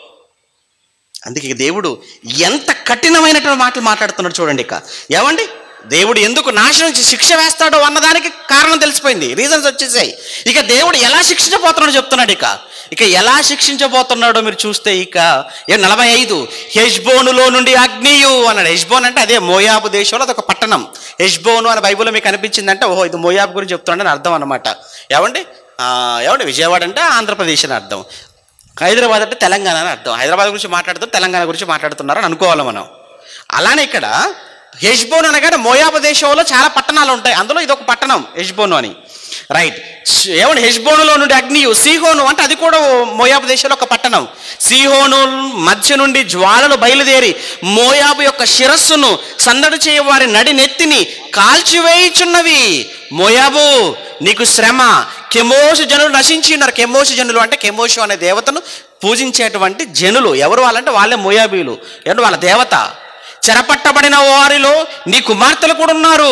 అందుకే దేవుడు ఎంత కఠినమైనటువంటి మాటలు మాట్లాడుతున్నాడు చూడండి. ఇక ఏమండి, దేవుడు ఎందుకు నాశనం శిక్ష వేస్తాడో అన్నదానికి కారణం తెలిసిపోయింది, రీజన్స్ వచ్చేసాయి. ఇక దేవుడు ఎలా శిక్షించబోతున్నాడో చెప్తున్నాడు. ఇక ఇక ఎలా శిక్షించబోతున్నాడో మీరు చూస్తే, ఇక నలభై ఐదు హెష్బోనులో నుండి అగ్నియు అన్నాడు. హెష్బోన్ అంటే అదే మోయాబు దేశంలో అదొక పట్టణం. హెష్బోను అని బైబిల్లో మీకు అనిపించిందంటే ఓహో ఇది మోయాబు గురించి చెప్తున్నాడని అర్థం అనమాట. ఏమండి ఏమండి విజయవాడ అంటే ఆంధ్రప్రదేశ్ అని అర్థం, హైదరాబాద్ అంటే తెలంగాణ అని అర్థం. హైదరాబాద్ గురించి మాట్లాడుతూ తెలంగాణ గురించి మాట్లాడుతున్నారని అనుకోవాలి మనం. అలానే ఇక్కడ హెష్బోను అనగానే మోయాబు దేశంలో చాలా పట్టణాలు ఉంటాయి, అందులో ఇది ఒక పట్టణం హెష్బోను అని. రైట్. ఏమంటే హెష్బోనులో నుండి అగ్నియు, సీహోను అంటే అది కూడా మోయాబు దేశంలో ఒక పట్టణం. సీహోను మధ్య నుండి జ్వాలలు బయలుదేరి మోయాబు యొక్క శిరస్సును సందడి చేయ వారి నడి నెత్తిని కాల్చివేయుచున్నవి. మోయాబు నీకు శ్రమ. కెమోషు జనులు నశించి ఉన్నారు. కెమోషు జనులు అంటే కెమోషు అనే దేవతను పూజించేటువంటి జనులు. ఎవరు వాళ్ళంటే వాళ్ళే మోయాబీలు. ఏంటంటే వాళ్ళ దేవత. చెరపట్టబడిన వారిలో నీ కుమార్తెలు కూడా ఉన్నారు.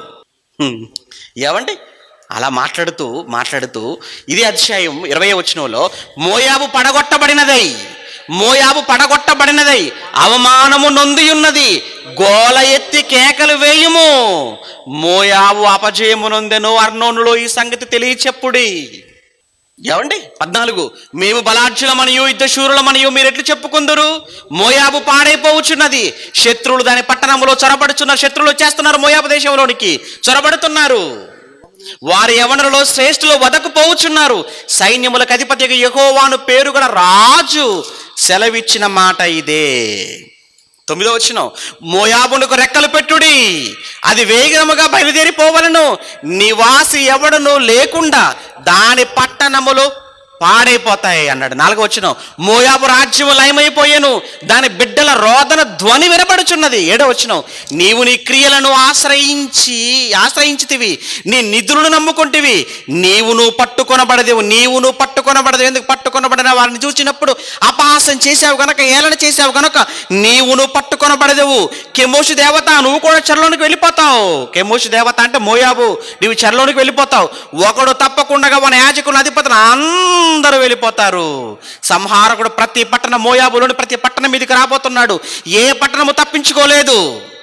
ఏమండి అలా మాట్లాడుతూ మాట్లాడుతూ ఇదే అధ్యాయం ఇరవై వచనంలో మోయాబు పడగొట్టబడినదై మోయాబు పడగొట్టబడినదై అవమానము నొంది ఉన్నది, గోల ఎత్తి కేకలు వేయుము. మోయాబు అపజయము నొందెను, అర్నోనులో ఈ సంగతి తెలియచెప్పుడి. ఏమండి పద్నాలుగు, మేము బలాఢ్యులమనియు యుద్ధ శూరులమనియు మీరు ఎట్లు చెప్పుకుందరు? మోయాబు పాడైపోవచ్చున్నది, శత్రువులు దాని పట్టణంలో చొరబడుచున్నారు. శత్రువులు వచ్చేస్తున్నారు, మోయాబు దేశంలోనికి చొరబడుతున్నారు. వారి యవనులలో శ్రేష్ఠులు వదకుపోవచ్చున్నారు. సైన్యములకు అధిపతిగా యెహోవాను పేరు గల రాజు సెలవిచ్చిన మాట ఇదే. తొమ్మిదో వచనం, మోయాబునకు రెక్కలు పెట్టుడి, అది వేగముగా బయలుదేరిపోవలను, నివాసి ఎవడను లేకుండా దాని పట్టణములు పాడైపోతాయి అన్నాడు. నాలుగో వచనం, మోయాబు రాజ్యము లయమైపోయాను, దాని బిడ్డల రోదన ధ్వని వినపడుచున్నది. ఏడో వచనం, నీవు నీ క్రియలను ఆశ్రయించి ఆశ్రయించితివి, నీ నిధులను నమ్ముకుంటివి, నీవు నువ్వు పట్టుకొనబడదేవు నీవు నువ్వు పట్టుకొనబడదేవు ఎందుకు పట్టుకొనబడిన వారిని చూసినప్పుడు అపహాసం చేసావు గనక, ఏలన చేసావు గనక నీవు నువ్వు పట్టుకొనబడదేవు. కెమోషు దేవత, నువ్వు కూడా చెరలోనికి వెళ్ళిపోతావు. కెమోషు దేవత అంటే మోయాబు, నీవు చెరలోనికి వెళ్ళిపోతావు. ఒకడు తప్పకుండా మన యాజకుల అధిపతులు అందరూ వెళ్ళిపోతారు. సంహారకుడు ప్రతి పట్టణం, మోయాబులోని ప్రతి పట్టణం మీదకి రాబోతున్నాడు. ఏ పట్టణము తప్పించుకోలేదు.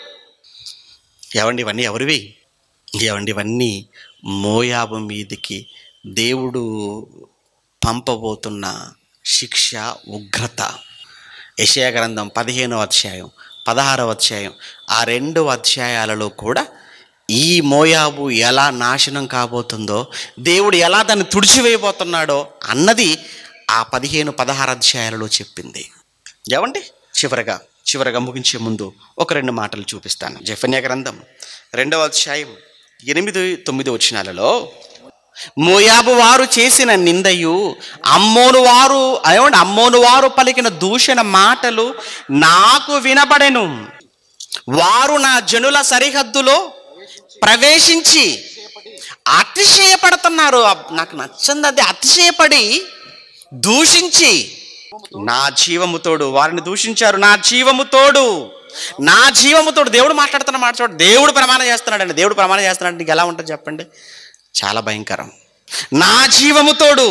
ఏవండి ఇవన్నీ ఎవరివి? ఏవండి ఇవన్నీ మోయాబు మీదికి దేవుడు పంపబోతున్న శిక్ష, ఉగ్రత. యెషయా గ్రంథం పదిహేనవ అధ్యాయం, పదహారవ అధ్యాయం, ఆ రెండు అధ్యాయాలలో కూడా ఈ మోయాబు ఎలా నాశనం కాబోతుందో, దేవుడు ఎలా దాన్ని తుడిచివేయబోతున్నాడో అన్నది ఆ పదిహేను పదహారు అధ్యాయాలలో చెప్పింది. ఏమండి చివరగా చివరగా ముగించే ముందు ఒక రెండు మాటలు చూపిస్తాను. జెఫన్యా గ్రంథం రెండవ అధ్యాయం ఎనిమిది తొమ్మిది వచనాలలో, మోయాబు వారు చేసిన నిందయు, అమ్మోను వారు ఏమండి అమ్మోను వారు పలికిన దూషణ మాటలు నాకు వినబడెను. వారు నా జనుల సరిహద్దులో ప్రవేశించి అతిశయపడుతున్నారు. నాకు నచ్చంది అది, అతిశయపడి దూషించి నా జీవముతోడు వారిని దూషించారు. నా జీవముతోడు నా జీవముతోడు దేవుడు మాట్లాడుతున్న మాట చూడు. దేవుడు ప్రమాణం చేస్తున్నాడండి. దేవుడు ప్రమాణం చేస్తున్నాడు. నీకు ఎలా ఉంటుంది చెప్పండి? చాలా భయంకరం. నా జీవముతోడు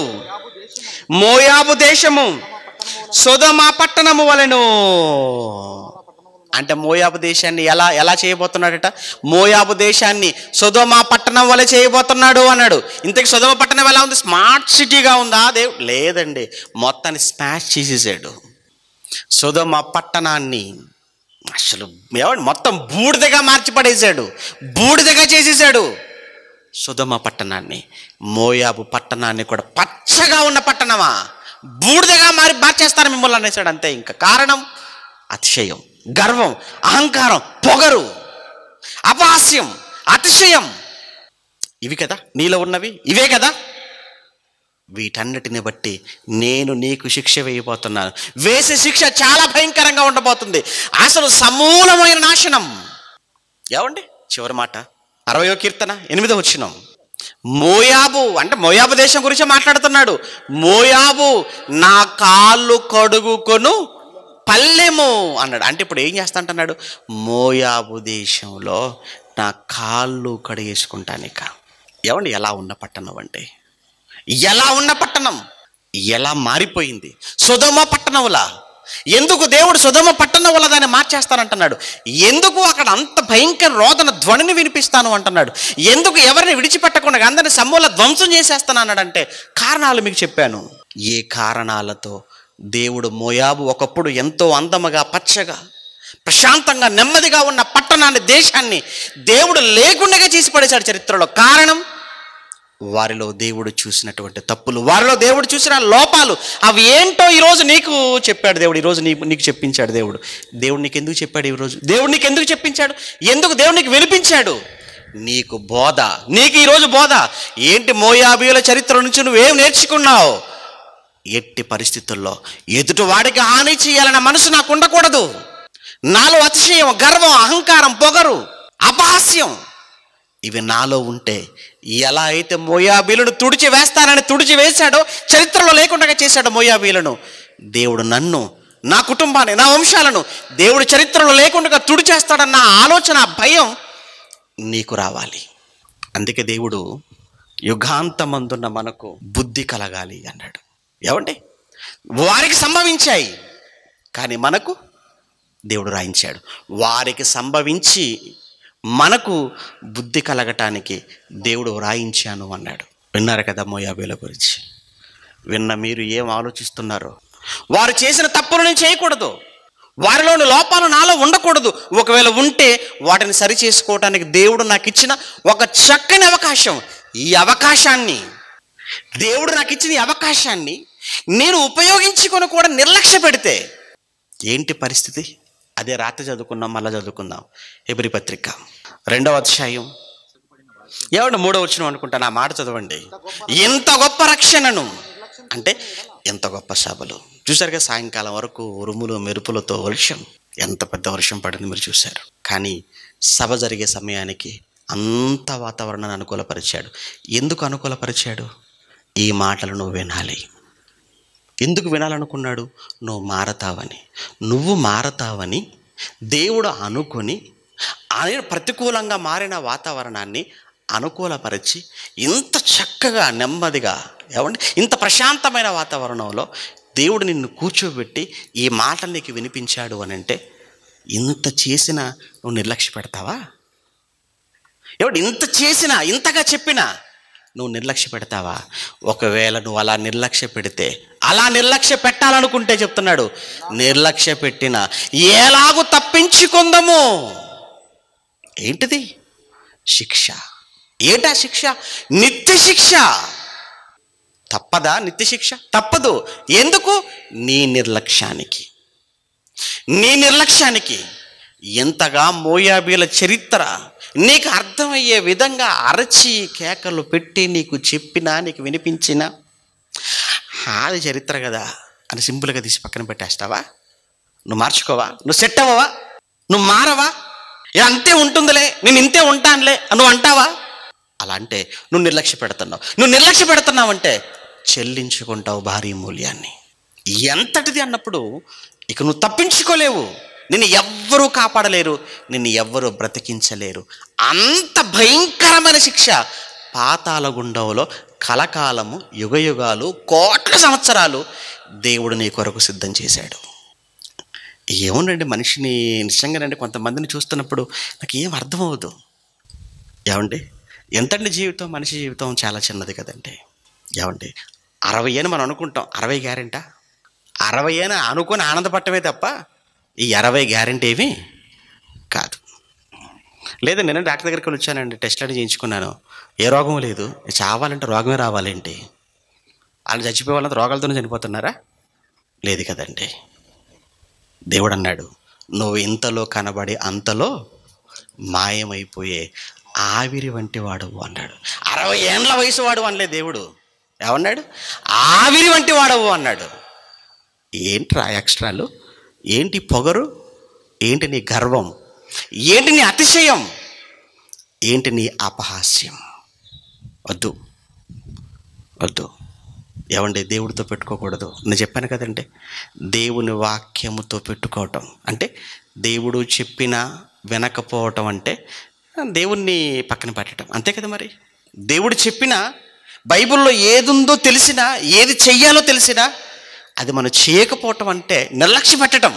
మోయాబు దేశము సొదొమ పట్టణము వలెను. అంటే మోయాబు దేశాన్ని ఎలా ఎలా చేయబోతున్నాడట? మోయాబు దేశాన్ని సొదొమ పట్టణం వలె చేయబోతున్నాడు అన్నాడు. ఇంతకీ సొదొమ పట్టణం ఎలా ఉంది? స్మార్ట్ సిటీగా ఉందా? దేవు లేదండి, మొత్తాన్ని స్మాష్ చేసేసాడు. సొదొమ పట్టణాన్ని అసలు ఎవడు మొత్తం బూడిదగా మార్చి పడేశాడు, బూడిదగా చేసేసాడు సొదొమ పట్టణాన్ని. మోయాబు పట్టణాన్ని కూడా పచ్చగా ఉన్న పట్టణమా, బూడిదగా మారి మార్చేస్తారు మిమ్మల్ని అనేసాడు. అంతే. ఇంకా కారణం అతిశయం, గర్వం, అహంకారం, పొగరు, అపహాస్యం, అతిశయం. ఇవి కదా నీలో ఉన్నవి, ఇవే కదా. వీటన్నిటిని బట్టి నేను నీకు శిక్ష వేయబోతున్నాను. వేసే శిక్ష చాలా భయంకరంగా ఉండబోతుంది. అసలు సమూలమైన నాశనం. ఏమండి చివరి మాట అరవయో కీర్తన ఎనిమిదో వచనం, మోయాబు అంటే మోయాబు దేశం గురించి మాట్లాడుతున్నాడు. మోయాబు నా కాళ్ళు కడుగుకొను పల్లెము అన్నాడు. అంటే ఇప్పుడు ఏం చేస్తా అంటున్నాడు? మోయాబు దేశంలో నా కాళ్ళు కడిగేసుకుంటాను. ఇక ఏమండి ఎలా ఉన్న పట్టణం అంటే, ఎలా ఉన్న పట్టణం, ఎలా మారిపోయింది సొదొమ పట్టణంలా. ఎందుకు దేవుడు సొదొమ పట్టణం వల్ల దాన్ని మార్చేస్తానంటున్నాడు? ఎందుకు అక్కడ అంత భయంకర రోదన ధ్వనిని వినిపిస్తాను అంటున్నాడు? ఎందుకు ఎవరిని విడిచిపెట్టకుండా అందరిని సమూల ధ్వంసం చేసేస్తాను అన్నాడంటే కారణాలు మీకు చెప్పాను. ఏ కారణాలతో దేవుడు మోయాబు ఒకప్పుడు ఎంతో అందముగా, పచ్చగా, ప్రశాంతంగా, నెమ్మదిగా ఉన్న పట్టణాన్ని, దేశాన్ని దేవుడు లేకుండా చేసి పడేశాడు చరిత్రలో. కారణం వారిలో దేవుడు చూసినటువంటి తప్పులు, వారిలో దేవుడు చూసిన లోపాలు. అవి ఏంటో ఈరోజు నీకు చెప్పాడు దేవుడు. ఈరోజు నీకు నీకు చెప్పించాడు దేవుడు. దేవుడు నీకు ఎందుకు చెప్పాడు ఈరోజు? దేవుడు నీకు ఎందుకు చెప్పించాడు? ఎందుకు దేవుడు నీకు వినిపించాడు? నీకు బోధ, నీకు ఈరోజు బోధ. ఏంటి మోయాబీయుల చరిత్ర నుంచి నువ్వేం నేర్చుకున్నావు? ఎట్టి పరిస్థితుల్లో ఎదుటి వాడికి హాని చేయాలన్న మనసు నాకు ఉండకూడదు. నాలో అతిశయం, గర్వం, అహంకారం, పొగరు, అపహాస్యం ఇవి నాలో ఉంటే ఎలా అయితే మోయాబీలను తుడిచి వేస్తానని తుడిచి వేశాడో, చరిత్రలో లేకుండా చేశాడు మోయాబీలను, దేవుడు నన్ను, నా కుటుంబాన్ని, నా వంశాలను దేవుడు చరిత్రలో లేకుండా తుడిచేస్తాడన్న ఆలోచన, భయం నీకు రావాలి. అందుకే దేవుడు యుగాంతమందున్న మనకు బుద్ధి కలగాలి అన్నాడు. ఏమండి వారికి సంభవించాయి కానీ మనకు దేవుడు రాయించాడు. వారికి సంభవించి మనకు బుద్ధి కలగటానికి దేవుడు రాయించాను అన్నాడు. విన్నారు కదా మోయాబీల గురించి. విన్న మీరు ఏం ఆలోచిస్తున్నారు? వారు చేసిన తప్పులను చేయకూడదు, వారిలోని లోపాలు నాలో ఉండకూడదు. ఒకవేళ ఉంటే వాటిని సరి చేసుకోవటానికి దేవుడు నాకు ఇచ్చిన ఒక చక్కని అవకాశం. ఈ అవకాశాన్ని దేవుడు నాకు ఇచ్చిన ఈ అవకాశాన్ని నేను ఉపయోగించుకొని కూడా నిర్లక్ష్య పెడితే ఏంటి పరిస్థితి? అదే రాత్రి చదువుకున్నాం, మళ్ళీ చదువుకుందాం. హెబ్రీ పత్రిక రెండవ అధ్యాయం ఏమంటే మూడవ వచనం అనుకుంటాను. ఆ మాట చదవండి. ఎంత గొప్ప రక్షణను అంటే ఎంత గొప్ప సభలు. చూసారు కదా, సాయంకాలం వరకు ఉరుములు మెరుపులతో వర్షం, ఎంత పెద్ద వర్షం పడింది మీరు చూశారు. కానీ సభ జరిగే సమయానికి అంత వాతావరణాన్ని అనుకూలపరిచాడు. ఎందుకు అనుకూలపరిచాడు? ఈ మాటలు నువ్వు వినాలి. ఎందుకు వినాలనుకున్నాడు? నువ్వు మారతావని. నువ్వు మారతావని దేవుడు అనుకొని ఆయన ప్రతికూలంగా మారిన వాతావరణాన్ని అనుకూలపరిచి ఇంత చక్కగా నెమ్మదిగా ఏమండి ఇంత ప్రశాంతమైన వాతావరణంలో దేవుడు నిన్ను కూర్చోబెట్టి ఈ మాటలు నీకు వినిపించాడు అని అంటే ఇంత చేసినా నువ్వు నిర్లక్ష్య పెడతావా? ఎవడు ఇంత చేసినా ఇంతగా చెప్పినా నువ్వు నిర్లక్ష్య పెడతావా? ఒకవేళ నువ్వు అలా నిర్లక్ష్య పెడితే, అలా నిర్లక్ష్య పెట్టాలనుకుంటే చెప్తున్నాడు, నిర్లక్ష్య పెట్టిన ఎలాగూ తప్పించుకుందాము. ఏంటిది? శిక్ష. ఏటా శిక్ష? నిత్య శిక్ష. తప్పదా? నిత్య శిక్ష తప్పదు. ఎందుకు? నీ నిర్లక్ష్యానికి. నీ నిర్లక్ష్యానికి ఎంతగా మోయాబీల చరిత్ర నీకు అర్థమయ్యే విధంగా అరచి కేకలు పెట్టి నీకు చెప్పినా నీకు వినిపించినా అది చరిత్ర కదా అని సింపుల్గా తీసి పక్కన పెట్టేస్తావా? నువ్వు మార్చుకోవా? నువ్వు సెట్ అవ్వవా? నువ్వు మారవా? ఇలా అంతే ఉంటుందిలే, నేను ఇంతే ఉంటానులే నువ్వు అంటావా? అలా అంటే నువ్వు నిర్లక్ష్య పెడుతున్నావు. నువ్వు నిర్లక్ష్య పెడుతున్నావు అంటే చెల్లించుకుంటావు భారీ మూల్యాన్ని. ఎంతటిది అన్నప్పుడు ఇక నువ్వు తప్పించుకోలేవు. నిన్ను ఎవ్వరూ కాపాడలేరు, నిన్ను ఎవ్వరూ బ్రతికించలేరు. అంత భయంకరమైన శిక్ష పాతాళ గుండంలో కలకాలము, యుగయుగాలు, కోట్ల సంవత్సరాలు దేవుడు నీ కొరకు సిద్ధం చేశాడు. ఏముండండి మనిషిని నిజంగానండి కొంతమందిని చూస్తున్నప్పుడు నాకు ఏం అర్థమవుదు. ఏమండి ఎంతండి జీవితం? మనిషి జీవితం చాలా చిన్నది కదండి. ఏమండి అరవై అని మనం అనుకుంటాం, అరవై గ్యారెంటా? అరవై అని అనుకొని ఆనందపడటమే తప్ప ఈ అరవై గ్యారెంటీ ఏమీ కాదు. లేదా నేను డాక్టర్ దగ్గరికి వచ్చానండి, టెస్ట్లు అని చేయించుకున్నాను, ఏ రోగం లేదు. చావాలంటే రోగమే రావాలేంటి? వాళ్ళు చచ్చిపోయే వాళ్ళంతా రోగాలతోనే చనిపోతున్నారా? లేదు కదండి. దేవుడు అన్నాడు, నువ్వు ఇంతలో కనబడి అంతలో మాయమైపోయే ఆవిరి వంటి వాడవు అన్నాడు. అరవై ఏండ్ల వయసు వాడు అనలే దేవుడు. ఏమన్నాడు? ఆవిరి వంటి వాడవు అన్నాడు. ఏంట్రా ఎక్స్ట్రాలు? ఏంటి పొగరు? ఏంటి నీ గర్వం? ఏంటి నీ అతిశయం? ఏంటి నీ అపహాస్యం? వద్దు వద్దు. ఏమండి దేవుడితో పెట్టుకోకూడదు. నేను చెప్పాను కదండి, దేవుని వాక్యముతో పెట్టుకోవటం అంటే దేవుడు చెప్పినా వినకపోవటం అంటే దేవుణ్ణి పక్కన పెట్టడం, అంతే కదా. మరి దేవుడు చెప్పినా, బైబిల్లో ఏది ఉందో తెలిసినా, ఏది చెయ్యాలో తెలిసినా అది మనం చేయకపోవటం అంటే నిర్లక్ష్య పెట్టడం.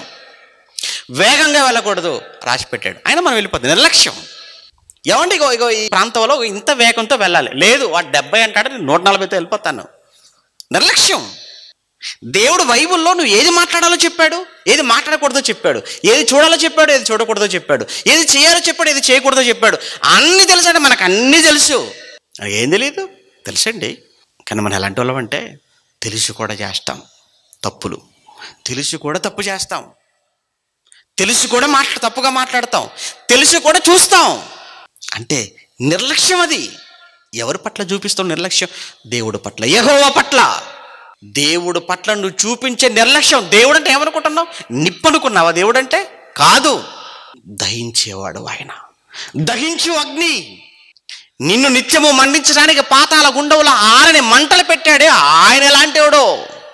వేగంగా వెళ్ళకూడదు రాసి పెట్టాడు ఆయన, మనం వెళ్ళిపోతుంది నిర్లక్ష్యం. ఏమండి ఇగో ఇగో ఈ ప్రాంతంలో ఇంత వేగంతో వెళ్ళాలి, లేదు వాడు డెబ్బై అంటాడు, నేను నూట నలభైతో వెళ్ళిపోతాను. నిర్లక్ష్యం. దేవుడు బైబిల్లో నువ్వు ఏది మాట్లాడాలో చెప్పాడు, ఏది మాట్లాడకూడదో చెప్పాడు, ఏది చూడాలో చెప్పాడు, ఏది చూడకూడదో చెప్పాడు, ఏది చేయాలో చెప్పాడు, ఏది చేయకూడదో చెప్పాడు. అన్నీ తెలుసండి, మనకు అన్నీ తెలుసు. ఏం తెలియదు తెలుసండి. కానీ మనం ఎలాంటి వాళ్ళం అంటే తెలిసి కూడా చేస్తాం తప్పులు, తెలిసి కూడా తప్పు చేస్తాం, తెలిసి కూడా మాట్లా తప్పుగా మాట్లాడతాం, తెలిసి కూడా చూస్తాం. అంటే నిర్లక్ష్యం. అది ఎవరి పట్ల చూపిస్తావు నిర్లక్ష్యం? దేవుడి పట్ల, యెహోవా పట్ల. దేవుడు పట్ల నువ్వు చూపించే నిర్లక్ష్యం. దేవుడు అంటే ఏమనుకుంటున్నావు? నిప్పు అనుకున్నావా దేవుడు అంటే? కాదు, దహించేవాడు ఆయన. దహించు అగ్ని. నిన్ను నిత్యము మండించడానికి పాతాళ గుండంలో ఆరని మంటలు పెట్టాడే ఆయన ఎలాంటివాడో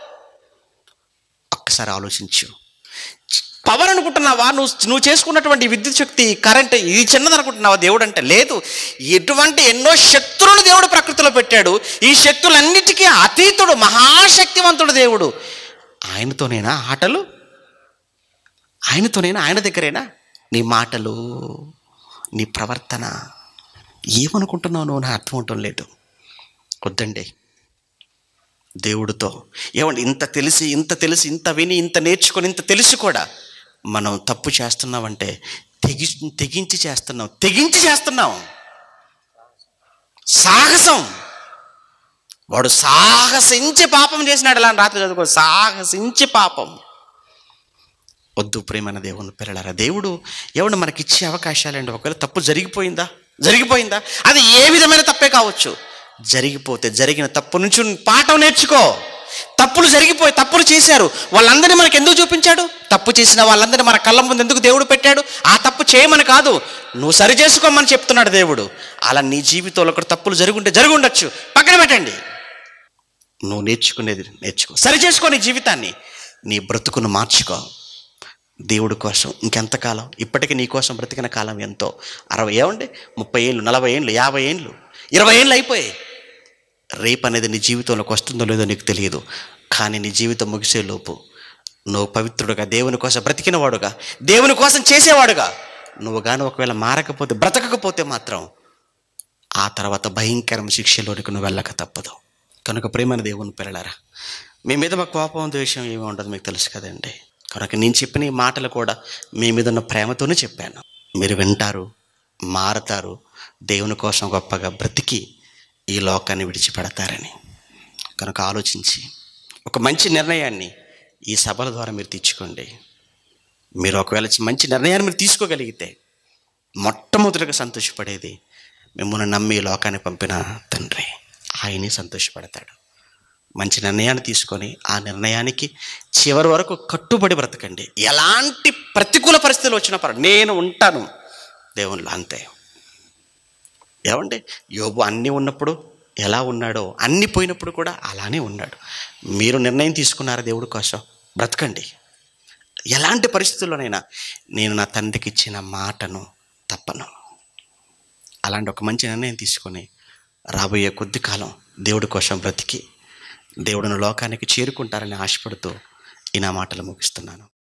ఒక్కసారి ఆలోచించు. పవర్ అనుకుంటున్నావా? నువ్వు నువ్వు చేసుకున్నటువంటి విద్యుత్ శక్తి, కరెంట్ ఇది చిన్నది అనుకుంటున్నావా దేవుడు అంటే? లేదు, ఎటువంటి ఎన్నో శక్తులను దేవుడు ప్రకృతిలో పెట్టాడు. ఈ శక్తులన్నిటికీ అతీతుడు, మహాశక్తివంతుడు దేవుడు. ఆయనతోనేనా ఆటలు? ఆయనతోనేనా? ఆయన దగ్గరేనా నీ మాటలు, నీ ప్రవర్తన? ఏమనుకుంటున్నావు నువ్వు? నా అర్థం ఉండటం లేదు. వద్దండి, దేవుడితో. ఏమండి, ఇంత తెలిసి ఇంత తెలిసి ఇంత విని ఇంత నేర్చుకొని ఇంత తెలిసి కూడా మనం తప్పు చేస్తున్నామంటే తెగి తెగించి చేస్తున్నాం తెగించి చేస్తున్నాం సాహసం. వాడు సాహసించి పాపం చేసినాడు. ఇలా రాత్రి చదువుకో, సాహసించి పాపం. వద్దు ప్రేమైన దేవుని పిల్లలారా, దేవుడు ఎవడు మనకిచ్చే అవకాశాలండి. ఒకవేళ తప్పు జరిగిపోయిందా జరిగిపోయిందా అది ఏ విధమైన తప్పే కావచ్చు. జరిగిపోతే జరిగిన తప్పు నుంచి పాఠం నేర్చుకో. తప్పులు జరిగిపోయి తప్పులు చేశారు, వాళ్ళందరినీ మనకు ఎందుకు చూపించాడు? తప్పు చేసిన వాళ్ళందరినీ మన కళ్ళ ముందు ఎందుకు దేవుడు పెట్టాడు? ఆ తప్పు చేయమని కాదు, నువ్వు సరి చేసుకోమని చెప్తున్నాడు దేవుడు. అలా నీ జీవితంలో ఒకటి తప్పులు జరుగుంటే జరిగి ఉండొచ్చు, పక్కన పెట్టండి. నువ్వు నేర్చుకునేది నేర్చుకో, సరి చేసుకో నీ జీవితాన్ని, నీ బ్రతుకును మార్చుకో దేవుడి కోసం. ఇంకెంతకాలం? ఇప్పటికీ నీ కోసం బ్రతికిన కాలం ఎంతో. అరవై ఏమండి, ముప్పై ఏళ్ళు, నలభై ఏళ్ళు, యాభై ఏళ్ళు, ఇరవై ఏళ్ళు అయిపోయాయి. రేపు అనేది నీ జీవితంలోకి వస్తుందో లేదో నీకు తెలియదు. కానీ నీ జీవితం ముగిసే లోపు నువ్వు పవిత్రుడుగా, దేవుని కోసం బ్రతికిన వాడుగా, దేవుని కోసం చేసేవాడుగా నువ్వు కానీ ఒకవేళ మారకపోతే, బ్రతకకపోతే మాత్రం ఆ తర్వాత భయంకరమైన శిక్షలోనికి నువ్వు వెళ్ళక తప్పదు. కనుక ప్రేమైన దేవుని పిల్లలారా, మీ మీద మా కోపం ద్వేషం ఏమి ఉండదు, మీకు తెలుసు కదండి. కనుక నేను చెప్పిన ఈ మాటలు కూడా మీ మీద ఉన్న ప్రేమతోనే చెప్పాను. మీరు వింటారు, మారతారు, దేవుని కోసం గొప్పగా బ్రతికి ఈ లోకాన్ని విడిచిపెడతారని. కనుక ఆలోచించి ఒక మంచి నిర్ణయాన్ని ఈ సభల ద్వారా మీరు తీర్చుకోండి. మీరు ఒకవేళ మంచి నిర్ణయాన్ని మీరు తీసుకోగలిగితే మొట్టమొదటిగా సంతోషపడేది మిమ్మల్ని నమ్మి ఈ లోకాన్ని పంపిన తండ్రి. ఆయనే సంతోషపడతాడు. మంచి నిర్ణయాన్ని తీసుకొని ఆ నిర్ణయానికి చివరి వరకు కట్టుబడి బ్రతకండి. ఎలాంటి ప్రతికూల పరిస్థితులు వచ్చినా పర్వాలేదు, నేను ఉంటాను దేవునిలో, అంతే. ఏమంటే యోబు అన్నీ ఉన్నప్పుడు ఎలా ఉన్నాడో, అన్నీ పోయినప్పుడు కూడా అలానే ఉన్నాడు. మీరు నిర్ణయం తీసుకున్నారా దేవుడి కోసం? బ్రతకండి. ఎలాంటి పరిస్థితుల్లోనైనా నేను నా తండ్రికి ఇచ్చిన మాటను తప్పను. అలాంటి ఒక మంచి నిర్ణయం తీసుకొని రాబోయే కొద్ది కాలం దేవుడి కోసం బ్రతికి దేవుడిని లోకానికి చేరుకుంటారని ఆశపడుతూ ఈ నా మాటలు ముగిస్తున్నాను.